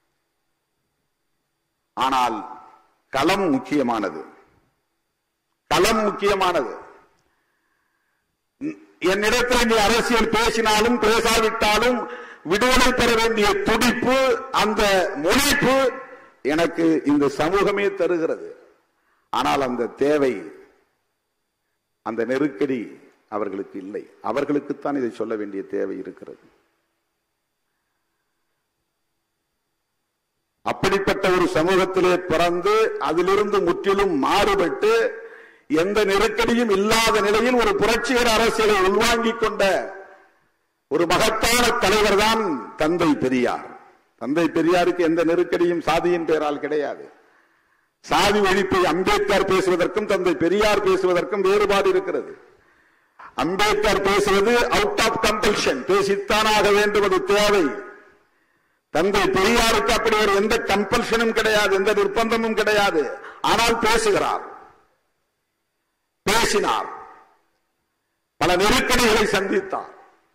ஆனால் களம் முக்கியமானது. களம் முக்கியமானது. என்னிடத்தில் நீ அரசியல் பேசினாலும் பேசாவிட்டாலும் விடுதலை பெற வேண்டிய துடிப்பு, அந்த முனைப்பு எனக்கு இந்த சமூகமே தருகிறது. ஆனால் அந்த தேவை, அந்த நெருக்கடி அவர்களுக்கு இல்லை. அவர்களுக்குத்தான் இதை சொல்ல வேண்டிய தேவை இருக்கிறது. அப்படிப்பட்ட ஒரு சமூகத்திலே பிறந்து அதிலிருந்து முற்றிலும் மாறுபட்டு எந்த நெருக்கடியும் இல்லாத நிலையில் ஒரு புரட்சிகர அரசியலை உள்வாங்கிக் கொண்ட ஒரு மகத்தான தலைவர் தான் தந்தை பெரியார். தந்தை பெரியாருக்கு எந்த நெருக்கடியும் சாதியின் பெயரால் கிடையாது. சாதி ஒழிப்பை அம்பேத்கர் பேசுவதற்கும் தந்தை பெரியார் பேசுவதற்கும் வேறுபாடு இருக்கிறது. அம்பேத்கர் பேசுவது அவுட் ஆஃப் கம்பல்ஷன், பேசித்தானாக வேண்டும், அது தேவை. தந்தை பெரியாருக்கு அப்படி ஒரு எந்த கம்பல்ஷனும் கிடையாது, எந்த நிர்பந்தமும் கிடையாது. ஆனால் பேசுகிறார், பேசினார், பல நெருக்கடிகளை சந்தித்தார்.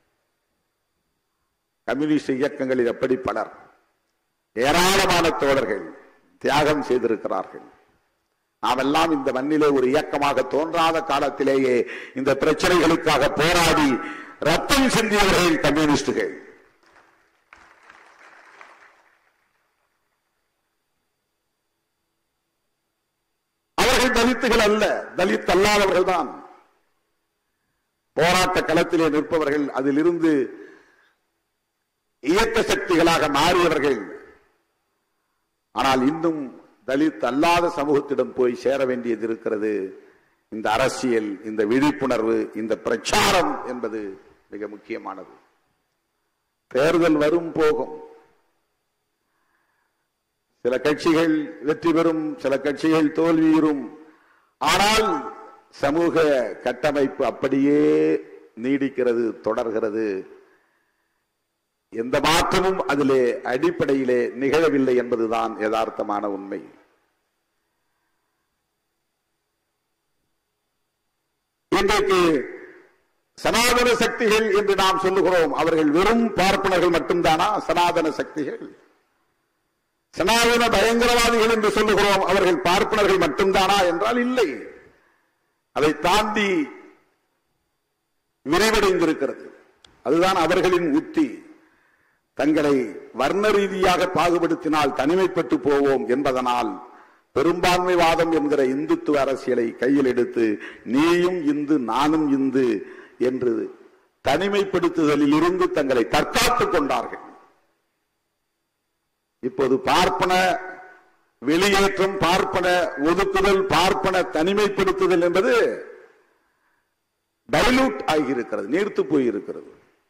கம்யூனிஸ்ட் இயக்கங்களில் எப்படி பலர், ஏராளமான தோழர்கள் தியாகம் செய்திருக்கிறார்கள். நாமெல்லாம் இந்த மண்ணிலே ஒரு இயக்கமாக தோன்றாத காலத்திலேயே இந்த பிரச்சனைகளுக்காக போராடி ரத்தம் சிந்தியவர்கள் கம்யூனிஸ்டுகள். அவர்கள் தலித்துகள் அல்ல, தலித் அல்லாதவர்கள் தான் போராட்ட களத்திலே நிற்பவர்கள். அதிலிருந்து இயக்க சக்திகளாக மாறியவர்கள். ஆனால் இன்னும் தலித் அல்லாத சமூகத்திடம் போய் சேர வேண்டியது இருக்கிறது. இந்த அரசியல், இந்த விழிப்புணர்வு, இந்த பிரச்சாரம் என்பது மிக முக்கியமானது. தேர்தல் வரும் போகும், சில கட்சிகள் வெற்றி பெறும், சில கட்சிகள் தோல்வியுறும். ஆனால் சமூக கட்டமைப்பு அப்படியே நீடிக்கிறது, தொடர்கிறது. எந்த மாற்றமும் அதிலே அடிப்படையிலே நிகழவில்லை என்பதுதான் யதார்த்தமான உண்மை. இன்றைக்கு சனாதன சக்திகள் என்று நாம் சொல்லுகிறோம், அவர்கள் வெறும் பார்ப்பனர்கள் மட்டும்தானா சனாதன சக்திகள்? சனாதன பயங்கரவாதிகள் என்று சொல்லுகிறோம், அவர்கள் பார்ப்பனர்கள் மட்டும்தானா என்றால் இல்லை. அதை தாண்டி விரிவடைந்திருக்கிறது. அதுதான் அவர்களின் உத்தி. தங்களை வர்ண ரீதியாக பாகுபடுத்தினால் தனிமைப்பட்டு போவோம் என்பதனால் பெரும்பான்மைவாதம் என்கிற இந்துத்துவ அரசியலை கையில் எடுத்து நீயும் இந்து நானும் இந்து என்று தனிமைப்படுத்துதலில் இருந்து தங்களை தற்காத்துக் கொண்டார்கள். இப்போது பார்ப்பன வெளியேற்றம், பார்ப்பன ஒதுக்குதல், பார்ப்பன தனிமைப்படுத்துதல் என்பது டைலூட் ஆகியிருக்கிறது, நீர்த்து போயிருக்கிறது.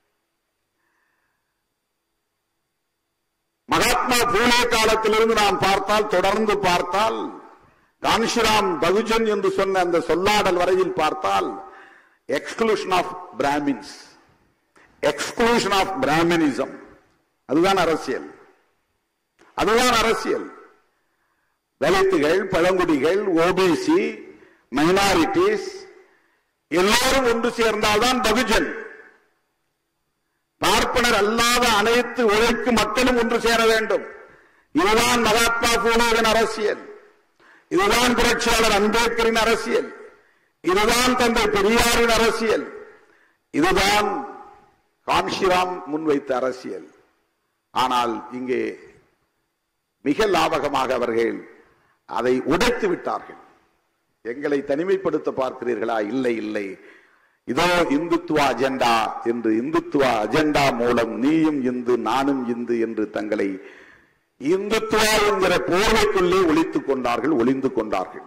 மகாத்மா பூலே காலத்திலிருந்து நாம் பார்த்தால், தொடர்ந்து பார்த்தால், கான்ஷிராம் பகுஜன் என்று சொன்ன அந்த சொல்லாடல் வரையில் பார்த்தால், exclusion of Brahmins, exclusion of Brahminism, அதுதான் அரசியல். அதுதான் அரசியல். தலித்துகள், பழங்குடிகள், ஓபிசி, மைனாரிட்டிஸ் எல்லாரும் ஒன்று சேர்ந்தால்தான் பகுஜன். பார்ப்பனர் அல்லாத அனைத்து உழைக்கும் மக்களும் ஒன்று சேர வேண்டும். இதுதான் மகாத்மா பூலேவின் அரசியல். இதுதான் புரட்சியாளர் அம்பேத்கரின் அரசியல். இதுதான் தந்தை பெரியாரின் அரசியல். இதுதான் கான்ஷிராம் முன்வைத்த அரசியல். ஆனால் இங்கே மிக லாபகமாக அவர்கள் அதை உடைத்து விட்டார்கள். எங்களை தனிமைப்படுத்த பார்க்கிறீர்களா? இல்லை இல்லை, இதோ இந்துத்துவ அஜெண்டா என்று இந்துத்துவ அஜெண்டா மூலம் நீயும் இந்து நானும் இந்து என்று தங்களை இந்துத்துவ என்கிற போர்வைக்குள்ளே ஒளித்துக் கொண்டார்கள், ஒளிந்து கொண்டார்கள்.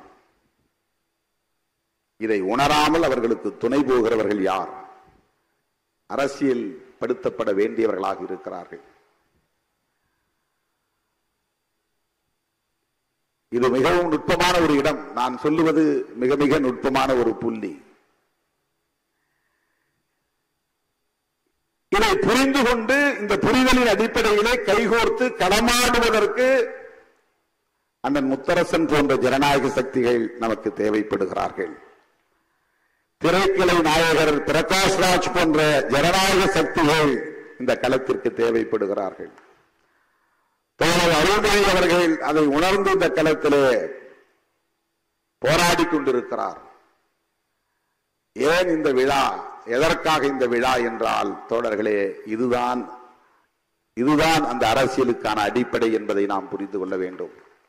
இதை உணராமல் அவர்களுக்கு துணை போகிறவர்கள் யார்? அரசியல் படுத்தப்பட வேண்டியவர்களாக இருக்கிறார்கள். இது மிகவும் நுட்பமான ஒரு இடம். நான் சொல்லுவது மிக மிக நுட்பமான ஒரு புள்ளி. இதை புரிந்து கொண்டு இந்த புரிதலின் அடிப்படையிலே கைகோர்த்து களமாடுவதற்கு அண்ணன் முத்தரசன் போன்ற ஜனநாயக சக்திகள் நமக்கு தேவைப்படுகிறார்கள். திரைக்கலை நாயகர் பிரகாஷ் ராஜ் போன்ற ஜனநாயக சக்திகள் இந்த களத்திற்கு தேவைப்படுகிறார்கள். தோழர் அருள்மொழி அவர்கள் அதை உணர்ந்து இந்த களத்திலே போராடி கொண்டிருக்கிறார். ஏன் இந்த விழா, எதற்காக இந்த விழா என்றால் தோழர்களே, இதுதான் இதுதான் அந்த அரசியலுக்கான அடிப்படை என்பதை நாம் புரிந்து கொள்ள வேண்டும்.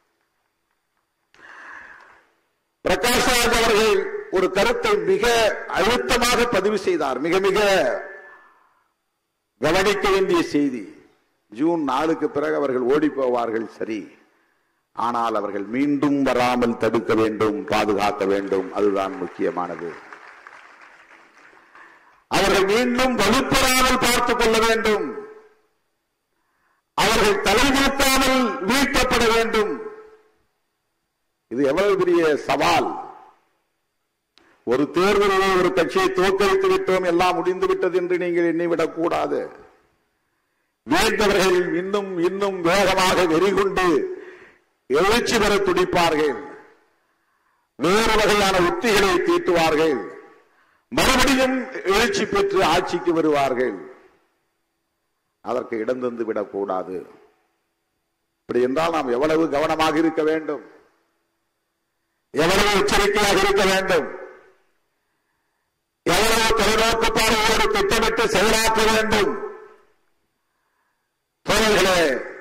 பிரகாஷ் ராஜ் அவர்கள் ஒரு கருத்தை மிக அழுத்தமாக பதிவு செய்தார். மிக மிக கவனிக்க வேண்டிய செய்தி. ஜூன் நாலுக்கு பிறகு அவர்கள் ஓடி போவார்கள், சரி. ஆனால் அவர்கள் மீண்டும் வராமல் தடுக்க வேண்டும், பாதுகாக்க வேண்டும். அதுதான் முக்கியமானது. அவர்கள் மீண்டும் வலுப்பெறாமல் பார்த்துக் கொள்ள வேண்டும். அவர்கள் தலைநிறுத்தாமல் வீழ்த்தப்பட வேண்டும். இது எவ்வளவு பெரிய சவால்! ஒரு தேர்தலில் ஒரு கட்சியை தோற்கடித்து விட்டோம், எல்லாம் முடிந்து விட்டது என்று நீங்கள் எண்ணிவிடக் கூடாது. வீழ்ந்தவர்கள் இன்னும் இன்னும் வேகமாக வெறிகொண்டு எழுச்சி பெற துடிப்பார்கள். வேறு வகையான உத்திகளை தீட்டுவார்கள். மறுபடியும் எழுச்சி பெற்று ஆட்சிக்கு வருவார்கள். அதற்கு இடம் தந்து விடக்கூடாது. இப்படி என்றால் நாம் எவ்வளவு கவனமாக இருக்க வேண்டும், எவ்வளவு எச்சரிக்கையாக இருக்க வேண்டும், எவ்வளவு தொலைநோக்கு பார்வையோடு திட்டமிட்டு செயலாற்ற வேண்டும். தோழர்களே,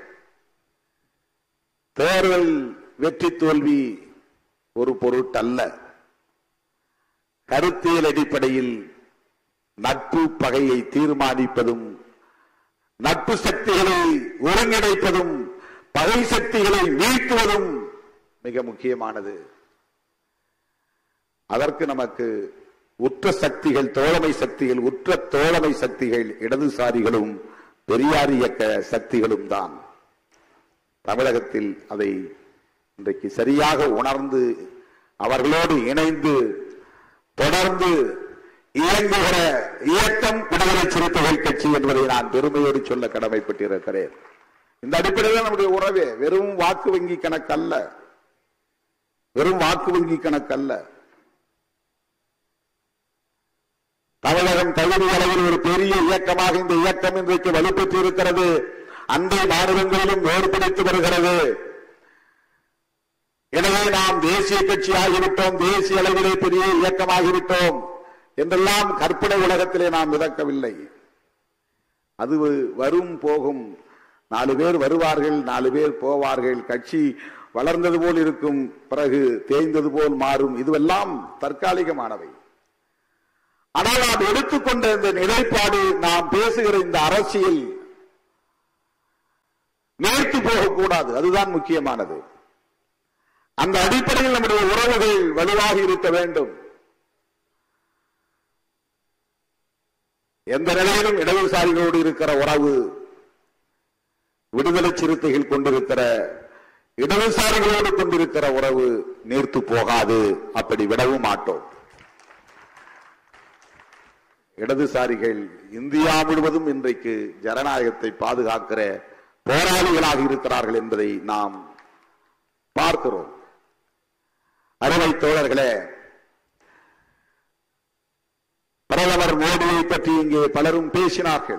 தேர்தல் வெற்றி தோல்வி ஒரு பொருட்டல்ல. கருத்தியல் அடிப்படையில் நட்பு பகையை தீர்மானிப்பதும், நட்பு சக்திகளை ஒருங்கிணைப்பதும், பகை சக்திகளை வீழ்த்துவதும் மிக முக்கியமானது. அதற்கு நமக்கு உற்ற சக்திகள், தோழமை சக்திகள், உற்ற தோழமை சக்திகள் இடதுசாரிகளும் பெரியார் இயக்க சக்திகளும் தான். தமிழகத்தில் அதை இன்றைக்கு சரியாக உணர்ந்து அவர்களோடு இணைந்து தொடர்ந்து இயங்குகிற இயக்கம் விடுதலை சிறுத்தைகள் கட்சி என்பதை நான் பெருமையோடு சொல்ல கடமைப்பட்டிருக்கிறேன். இந்த அடிப்படையில் நம்முடைய உறவே வெறும் வாக்கு வங்கி கணக்கல்ல, வெறும் வாக்கு வங்கி கணக்கல்ல. தமிழகம் தகுதி அளவில் ஒரு பெரிய இயக்கமாக இந்த இயக்கம் இன்றைக்கு வலுப்பெற்று இருக்கிறது. அண்டை மாநிலங்களிலும் வேறுபடுத்தி வருகிறது. எனவே நாம் தேசிய கட்சி ஆகிவிட்டோம், தேசிய அளவிலே பெரிய இயக்கமாகிவிட்டோம் என்றெல்லாம் கற்பனை உலகத்திலே நாம் மிதக்கவில்லை. அது வரும் போகும். நாலு பேர் வருவார்கள், நாலு பேர் போவார்கள். கட்சி வளர்ந்தது போல் இருக்கும், பிறகு தேய்ந்தது போல் மாறும். இதுவெல்லாம் தற்காலிகமானவை. ஆனால் நாம் எடுத்துக்கொண்ட இந்த நிலைப்பாடு, நாம் பேசுகிற இந்த அரசியல் நேர்த்து போகக்கூடாது. அதுதான் முக்கியமானது. அந்த அடிப்படையில் நம்முடைய உறவுகள் வலுவாக இருக்க வேண்டும். எந்த நிலையிலும் இடதுசாரிகளோடு இருக்கிற உறவு, விடுதலை சிறுத்தைகள் கொண்டிருக்கிற இடதுசாரிகளோடு கொண்டிருக்கிற உறவு நீர்த்து போகாது. அப்படி விடவும் மாட்டோம். இடதுசாரிகள் இந்தியா முழுவதும் இன்றைக்கு ஜனநாயகத்தை பாதுகாக்கிற போராளிகளாக இருக்கிறார்கள் என்பதை நாம் பார்க்கிறோம். அருமை தோழர்களே, பிரதமர் மோடியை பற்றி இங்கே பலரும் பேசினார்கள்.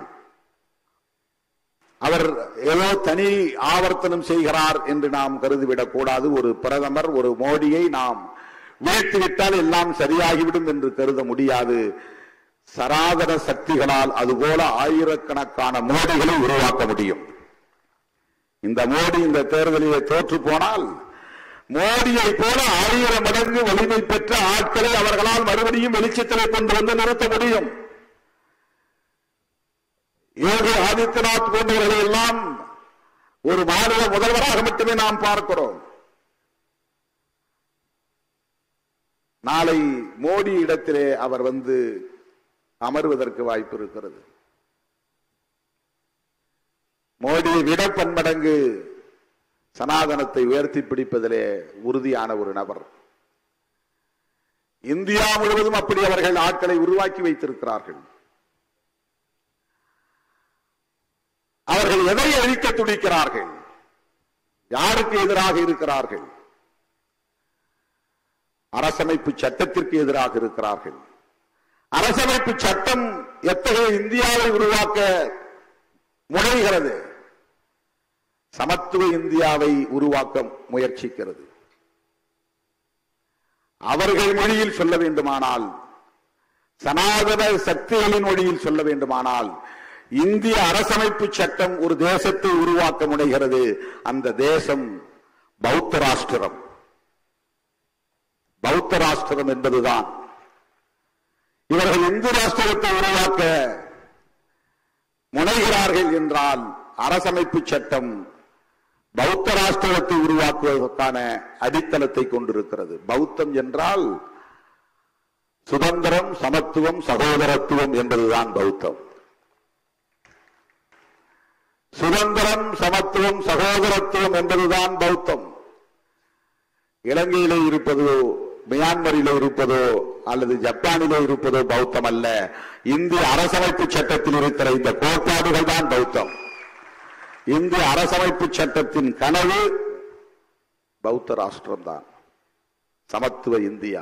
அவர் ஏதோ தனி ஆவர்த்தனம் செய்கிறார் என்று நாம் கருதிவிடக் கூடாது. ஒரு பிரதமர், ஒரு மோடியை நாம் வீழ்த்திவிட்டால் எல்லாம் சரியாகிவிடும் என்று கருத முடியாது. சராதர சக்திகளால் அதுபோல ஆயிரக்கணக்கான மோடிகளை உருவாக்க முடியும். இந்த மோடி இந்த தேர்தலிலே தோற்று போனால் மோடியை போல ஆயிரம் மடங்கு வலிமை பெற்ற ஆட்களை அவர்களால் மறுபடியும் வெளிச்சத்திலே கொண்டு வந்து நிறுத்த முடியும். யோகி ஆதித்யநாத் போன்றவர்களை எல்லாம் ஒரு மாநில முதல்வராக மட்டுமே நாம் பார்க்கிறோம். நாளை மோடி இடத்திலே அவர் வந்து அமர்வதற்கு வாய்ப்பு இருக்கிறது. மோடியை விட பன்மடங்கு சனாதனத்தை உயர்த்தி பிடிப்பதிலே உறுதியான ஒரு நபர். இந்தியா முழுவதும் அப்படி அவர்கள் ஆட்களை உருவாக்கி வைத்திருக்கிறார்கள். அவர்கள் எதை அழிக்க துடிக்கிறார்கள்? யாருக்கு எதிராக இருக்கிறார்கள்? அரசமைப்பு சட்டத்திற்கு எதிராக இருக்கிறார்கள். அரசமைப்பு சட்டம் எத்தகைய இந்தியாவை உருவாக்க முனைகிறது? சமத்துவ இந்தியாவை உருவாக்க முயற்சிக்கிறது. அவர்கள் மொழியில் சொல்ல வேண்டுமானால், சனாதன சக்திகளின் மொழியில் சொல்ல வேண்டுமானால், இந்திய அரசமைப்பு சட்டம் ஒரு தேசத்தை உருவாக்க முனைகிறது. அந்த தேசம் பௌத்த ராஷ்டிரம். பௌத்த ராஷ்டிரம் என்பதுதான். இவர்கள் இந்து ராஷ்டிரத்தை உருவாக்க முனைகிறார்கள் என்றால் அரசமைப்பு சட்டம் பௌத்த ராஷ்டிரத்தை உருவாக்குவதற்கான அடித்தளத்தை கொண்டிருக்கிறது. பௌத்தம் என்றால் சுதந்திரம், சமத்துவம், சகோதரத்துவம் என்பதுதான் பௌத்தம். சுதந்திரம், சமத்துவம், சகோதரத்துவம் என்பதுதான் பௌத்தம். இலங்கையிலே இருப்பதோ, மியான்மரிலே இருப்பதோ அல்லது ஜப்பானிலே இருப்பதோ பௌத்தம் அல்ல. இந்திய அரசமைப்பு சட்டத்தில் இருக்கிற இந்த கோட்பாடுகள் தான் பௌத்தம். இந்திய அரசமைப்பு சட்டத்தின் கனவு பௌத்த ராஷ்டிரம்தான், சமத்துவ இந்தியா.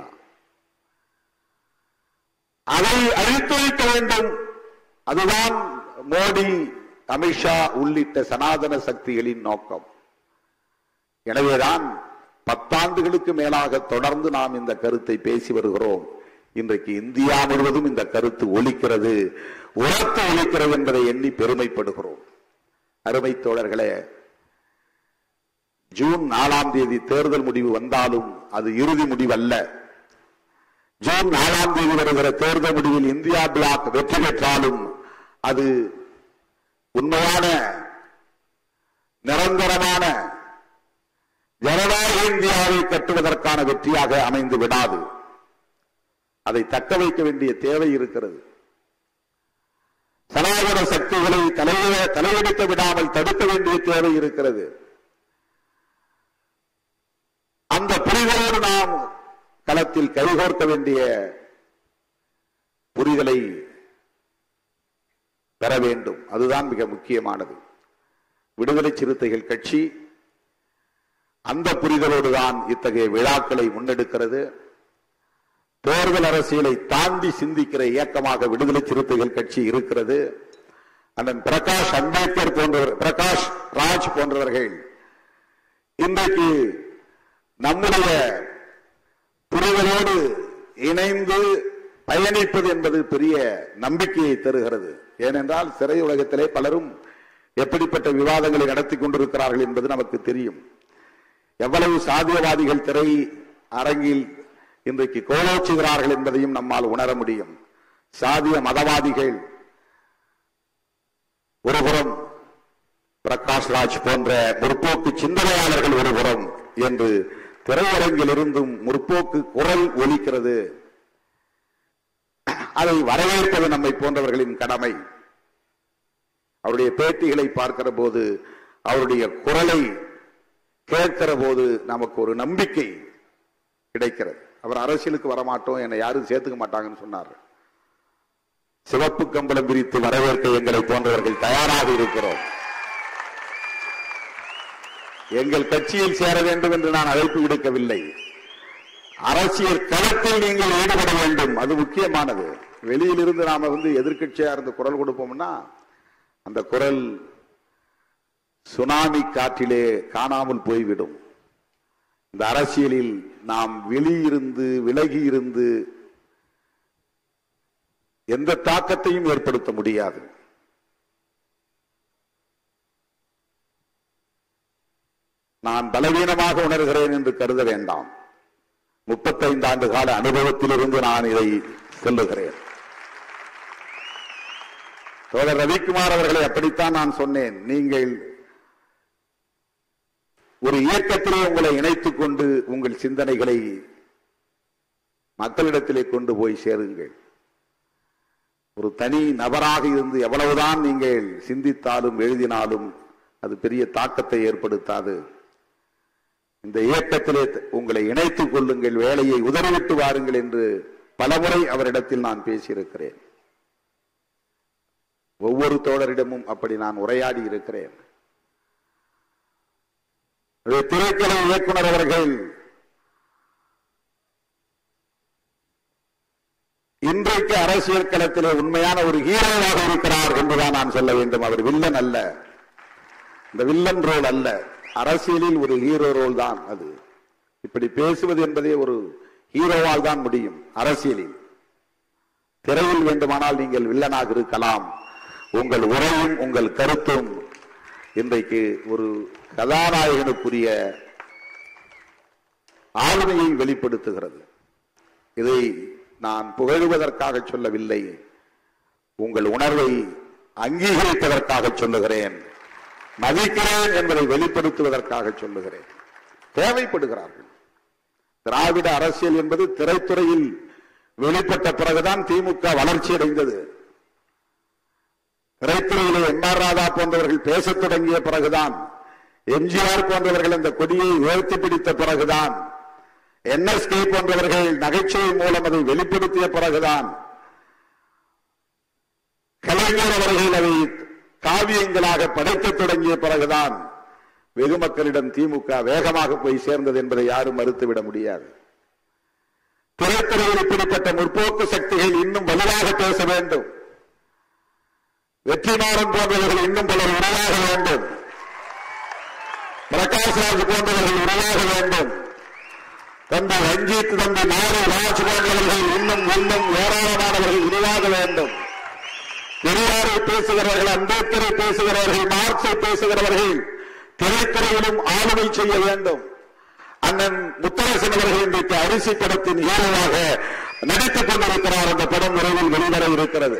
அதை அழித்தொழிக்க வேண்டும். அதுதான் மோடி, அமித்ஷா உள்ளிட்ட சனாதன சக்திகளின் நோக்கம். எனவேதான் பத்தாண்டுகளுக்கு மேலாக தொடர்ந்து நாம் இந்த கருத்தை பேசி வருகிறோம். இன்றைக்கு இந்தியா முழுவதும் இந்த கருத்து ஒலிக்கிறது, உரத்து ஒலிக்கிறது என்பதை எண்ணி பெருமைப்படுகிறோம். அருமை தோழர்களே, ஜூன் நாலாம் தேதி தேர்தல் முடிவு வந்தாலும் அது இறுதி முடிவல்ல. ஜூன் நாலாம் தேதி வருகிற தேர்தல் முடிவில் இந்தியா பிளாக் வெற்றி பெற்றாலும் அது உண்மையான நிரந்தரமான ஜனநாயக இந்தியாவை கட்டுவதற்கான வெற்றியாக அமைந்து விடாது. அதை தக்க வைக்க வேண்டிய தேவை இருக்கிறது. சனாதன சக்திகளை தலையெடுக்க விடாமல் தடுக்க வேண்டிய தேவை இருக்கிறது. அந்த புரிதலோடு நாம் களத்தில் கைகோர்க்க வேண்டிய புரிதலை பெற வேண்டும். அதுதான் மிக முக்கியமானது. விடுதலை சிறுத்தைகள் கட்சி அந்த புரிதலோடு தான் இத்தகைய விழாக்களை முன்னெடுக்கிறது. தேர்தல் அரசியலை தாண்டி சிந்திக்கிற இயக்கமாக விடுதலை சிறுத்தைகள் கட்சி இருக்கிறது. அண்ணன் பிரகாஷ் அம்பேத்கர் போன்றவர், பிரகாஷ் ராஜ் போன்றவர்கள் இன்றைக்கு நம்முடைய புரிதலோடு இணைந்து பயணிப்பது என்பது பெரிய நம்பிக்கையை தருகிறது. ஏனென்றால் சிறை உலகத்திலே பலரும் எப்படிப்பட்ட விவாதங்களை நடத்தி கொண்டிருக்கிறார்கள் என்பது நமக்கு தெரியும். எவ்வளவு சாதியவாதிகள் திரை அரங்கில் இன்றைக்கு கோலோச்சுகிறார்கள் என்பதையும் நம்மால் உணர முடியும். சாதிய மதவாதிகள் ஒருபுறம், பிரகாஷ் ராஜ் போன்ற முற்போக்கு சிந்தனையாளர்கள் ஒருபுறம் என்று திரையரங்கில் இருந்தும் முற்போக்கு குரல் ஒலிக்கிறது. அதை வரவேற்பது நம்மை போன்றவர்களின் கடமை. அவருடைய பேட்டிகளை பார்க்கிற போது, அவருடைய குரலை கேட்கிற போது நமக்கு ஒரு நம்பிக்கை கிடைக்கிறது. அவர் அரசியலுக்கு வரமாட்டோம், என்னை யாரும் சேர்த்துக்க மாட்டாங்கன்னு சொன்னார். சிவப்பு கம்பளம் விரித்து வரவேற்க எங்களை போன்றவர்கள் தயாராக இருக்கிறோம். எங்கள் கட்சியில் சேர வேண்டும் என்று நான் அழைப்பு விடுக்கவில்லை. அரசியல் களத்தில் நீங்கள் ஈடுபட வேண்டும், அது முக்கியமானது. வெளியிலிருந்து நாம வந்து எதிர்கட்சியா இருந்து குரல் கொடுப்போம்னா அந்த குரல் சுனாமி காற்றிலே காணாமல் போய்விடும். இந்த அரசியலில் நாம் வெளியிருந்து விலகி இருந்து எந்த தாக்கத்தையும் ஏற்படுத்த முடியாது. நான் பலவீனமாக உணர்கிறேன் என்று கருத வேண்டாம். முப்பத்தைந்து ஆண்டு கால அனுபவத்திலிருந்து நான் இதை சொல்லுகிறேன். தோழர் ரவிக்குமார் அவர்களை அப்படித்தான் நான் சொன்னேன். நீங்கள் ஒரு இயக்கத்திலே உங்களை இணைத்துக் கொண்டு உங்கள் சிந்தனைகளை மக்களிடத்திலே கொண்டு போய் சேருங்கள். ஒரு தனி நபராக இருந்து எவ்வளவுதான் நீங்கள் சிந்தித்தாலும் எழுதினாலும் அது பெரிய தாக்கத்தை ஏற்படுத்தாது. இந்த இயக்கத்திலே உங்களை இணைத்துக் கொள்ளுங்கள், வேலையை உதறிவிட்டு வாருங்கள் என்று பலமுறை அவரிடத்தில் நான் பேசியிருக்கிறேன். ஒவ்வொரு தோழரிடமும் அப்படி நான் உரையாடி இருக்கிறேன். திரைக்கலை இயக்குனர் அவர்கள் இன்றைக்கு அரசியல் களத்திலே உண்மையான ஒரு ஹீரோவாக இருக்கிறார் என்றுதான் நான் சொல்ல வேண்டும். அவர் வில்லன் அல்ல, இந்த வில்லன் ரோல் அல்ல, அரசியலில் ஒரு ஹீரோ ரோல் தான் அது. இப்படி பேசுவது என்பதே ஒரு ஹீரோவால் தான் முடியும். அரசியலில் திரையில் வேண்டுமானால் நீங்கள் வில்லனாக இருக்கலாம். உங்கள் உரையும் உங்கள் கருத்தும் இன்றைக்கு ஒரு கதாநாயகனுக்குரிய ஆளுமையை வெளிப்படுத்துகிறது. இதை நான் புகழுவதற்காக சொல்லவில்லை, உங்கள் உணர்வை அங்கீகரிப்பதற்காக சொல்லுகிறேன். மதிக்கிறேன் என்பதை வெளிப்படுத்துவதற்காக சொல்லுகிறேன். தேவைப்படுகிறார்கள். திராவிட அரசியல் என்பது திரைத்துறையில் வெளிப்பட்ட பிறகுதான் திமுக வளர்ச்சி அடைந்தது. திரைத்துறையிலே எம் ஆர் ராதா போன்றவர்கள் பேசத் தொடங்கிய பிறகுதான், எம்ஜிஆர் போன்றவர்கள் அந்த கொடியை உயர்த்தி பிடித்த பிறகுதான், என் எஸ் கே போன்றவர்கள் நகைச்சுவை மூலம் அதை வெளிப்படுத்திய பிறகுதான், கலைஞர் அவர்கள் அதை காவியங்களாக படைக்கத் தொடங்கிய பிறகுதான் வெகு மக்களிடம் திமுக வேகமாக போய் சேர்ந்தது என்பதை யாரும் மறுத்துவிட முடியாது. திரைத்துறையில் இப்படிப்பட்ட முற்போக்கு சக்திகள் இன்னும் வலுவாக பேச வேண்டும். வெற்றிமாறன் போன்றவர்கள் இன்னும் பலர் உருவாக வேண்டும். பிரகாஷ்ராஜ் போன்றவர்கள் உருவாக வேண்டும். தந்தை ரஞ்சித், தந்தை நாரி ராஜ் போன்றவர்கள் இன்னும் இன்னும் ஏராளமானவர்கள் உருவாக வேண்டும். பெரியாரை பேசுகிறவர்கள், அம்பேத்கரை பேசுகிறவர்கள், மார்க்சை பேசுகிறவர்கள் திரைத்துறையிலும் ஆளுமை செய்ய வேண்டும். அண்ணன் முத்தரசன் அவர்கள் இன்றைக்கு அரிசி படத்தின் ஹீரோவாக நடித்துக் கொண்டிருக்கிறார். அந்த படம் விரைவில் வெளிவர இருக்கிறது.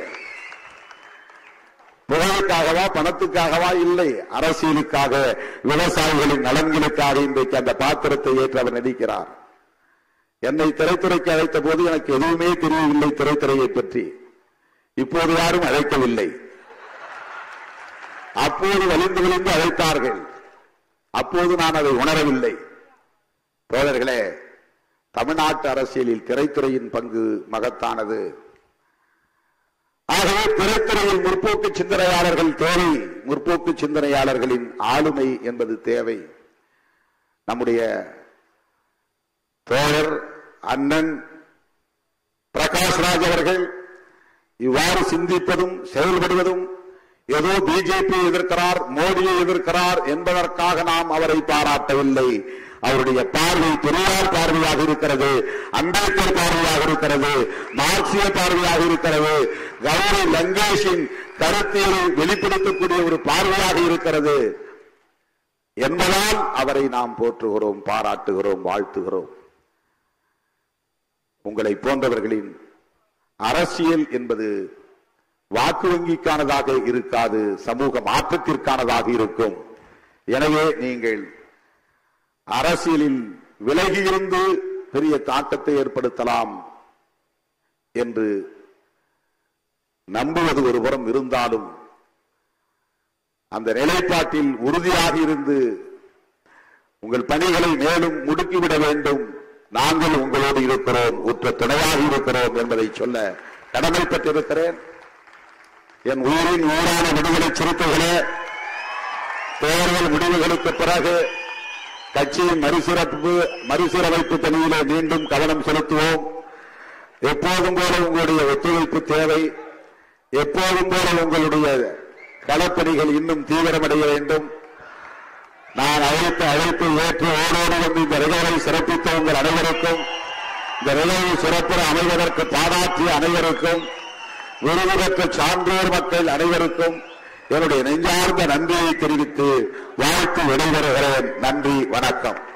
புகழுக்காகவா, பணத்துக்காகவா? இல்லை, அரசியலுக்காக, விவசாயிகளின் நலன்களுக்காக இன்றைக்கு அந்த பாத்திரத்தை ஏற்று அவர் நடிக்கிறார். என்னை திரைத்துறைக்கு அழைத்த போது எனக்கு எதுவுமே தெரியவில்லை திரைத்துறையை பற்றி. இப்போது யாரும் அழைக்கவில்லை. அப்போது வலிந்து விழுந்து அழைத்தார்கள். அப்போது நான் அதை உணரவில்லை. தோழர்களே, தமிழ்நாட்டு அரசியலில் திரைத்துறையின் பங்கு மகத்தானது. ஆகவே திரைத்துறையில் முற்போக்கு சிந்தனையாளர்கள் தேவை. முற்போக்கு சிந்தனையாளர்களின் ஆளுமை என்பது தேவை. நம்முடைய தோழர் அண்ணன் பிரகாஷ்ராஜ் அவர்கள் இவ்வாறு சிந்திப்பதும் செயல்படுவதும் ஏதோ பிஜேபி எதிர்க்கிறார், மோடியை எதிர்க்கிறார் என்பதற்காக நாம் அவரை பாராட்டவில்லை. அவருடைய பார்வை பெரியார் பார்வையாக இருக்கிறது, அம்பேத்கர் பார்வையாக இருக்கிறது, மார்க்சிய பார்வையாக இருக்கிறது, கௌரி லங்கேஷின் கருத்தியலை வெளிப்படுத்தக்கூடிய ஒரு பார்வையாக இருக்கிறது என்பதால் அவரை நாம் போற்றுகிறோம், பாராட்டுகிறோம், வாழ்த்துகிறோம். உங்களை போன்றவர்களின் அரசியல் என்பது வாக்கு வங்கிக்கானதாக இருக்காது, சமூக மாற்றத்திற்கானதாக இருக்கும். எனவே நீங்கள் அரசியலில் விலகியிருந்து பெரிய தாக்கத்தை ஏற்படுத்தலாம் என்று நம்புவது ஒருபுறம் இருந்தாலும், அந்த நிலைப்பாட்டில் உறுதியாக இருந்து உங்கள் பணிகளை மேலும் முடுக்கிவிட வேண்டும். நாங்கள் உங்களோடு இருக்கிறோம், உற்ற துணையாக இருக்கிறோம் என்பதை சொல்ல கடமைப்பட்டிருக்கிறேன். என் உயிரின் ஊரான விடுதலை சிறுத்தைகளே, தேர்தல் முடிவுகளுக்கு பிறகு கட்சியின் மறுசீரமைப்பு மறுசீரமைப்பு பணியிலே மீண்டும் கவனம் செலுத்துவோம். எப்போதும் போல உங்களுடைய ஒத்துழைப்பு தேவை. எப்போதும் போல உங்களுடைய களப்பணிகள் இன்னும் தீவிரமடைய வேண்டும். நான் அழைத்த அழைப்பு ஏற்று ஓடோடு வந்து இந்த நிகழ்வை சிறப்பித்த உங்கள் அனைவருக்கும், இந்த நிகழ்வு சிறப்புற அமைவதற்கு பாராட்டிய அனைவருக்கும், விருது பெற்ற சான்றோர் மக்கள் அனைவருக்கும் என்னுடைய நெஞ்சார்ந்த நன்றியை தெரிவித்து வாழ்த்து விடைபெறுகிறேன். நன்றி, வணக்கம்.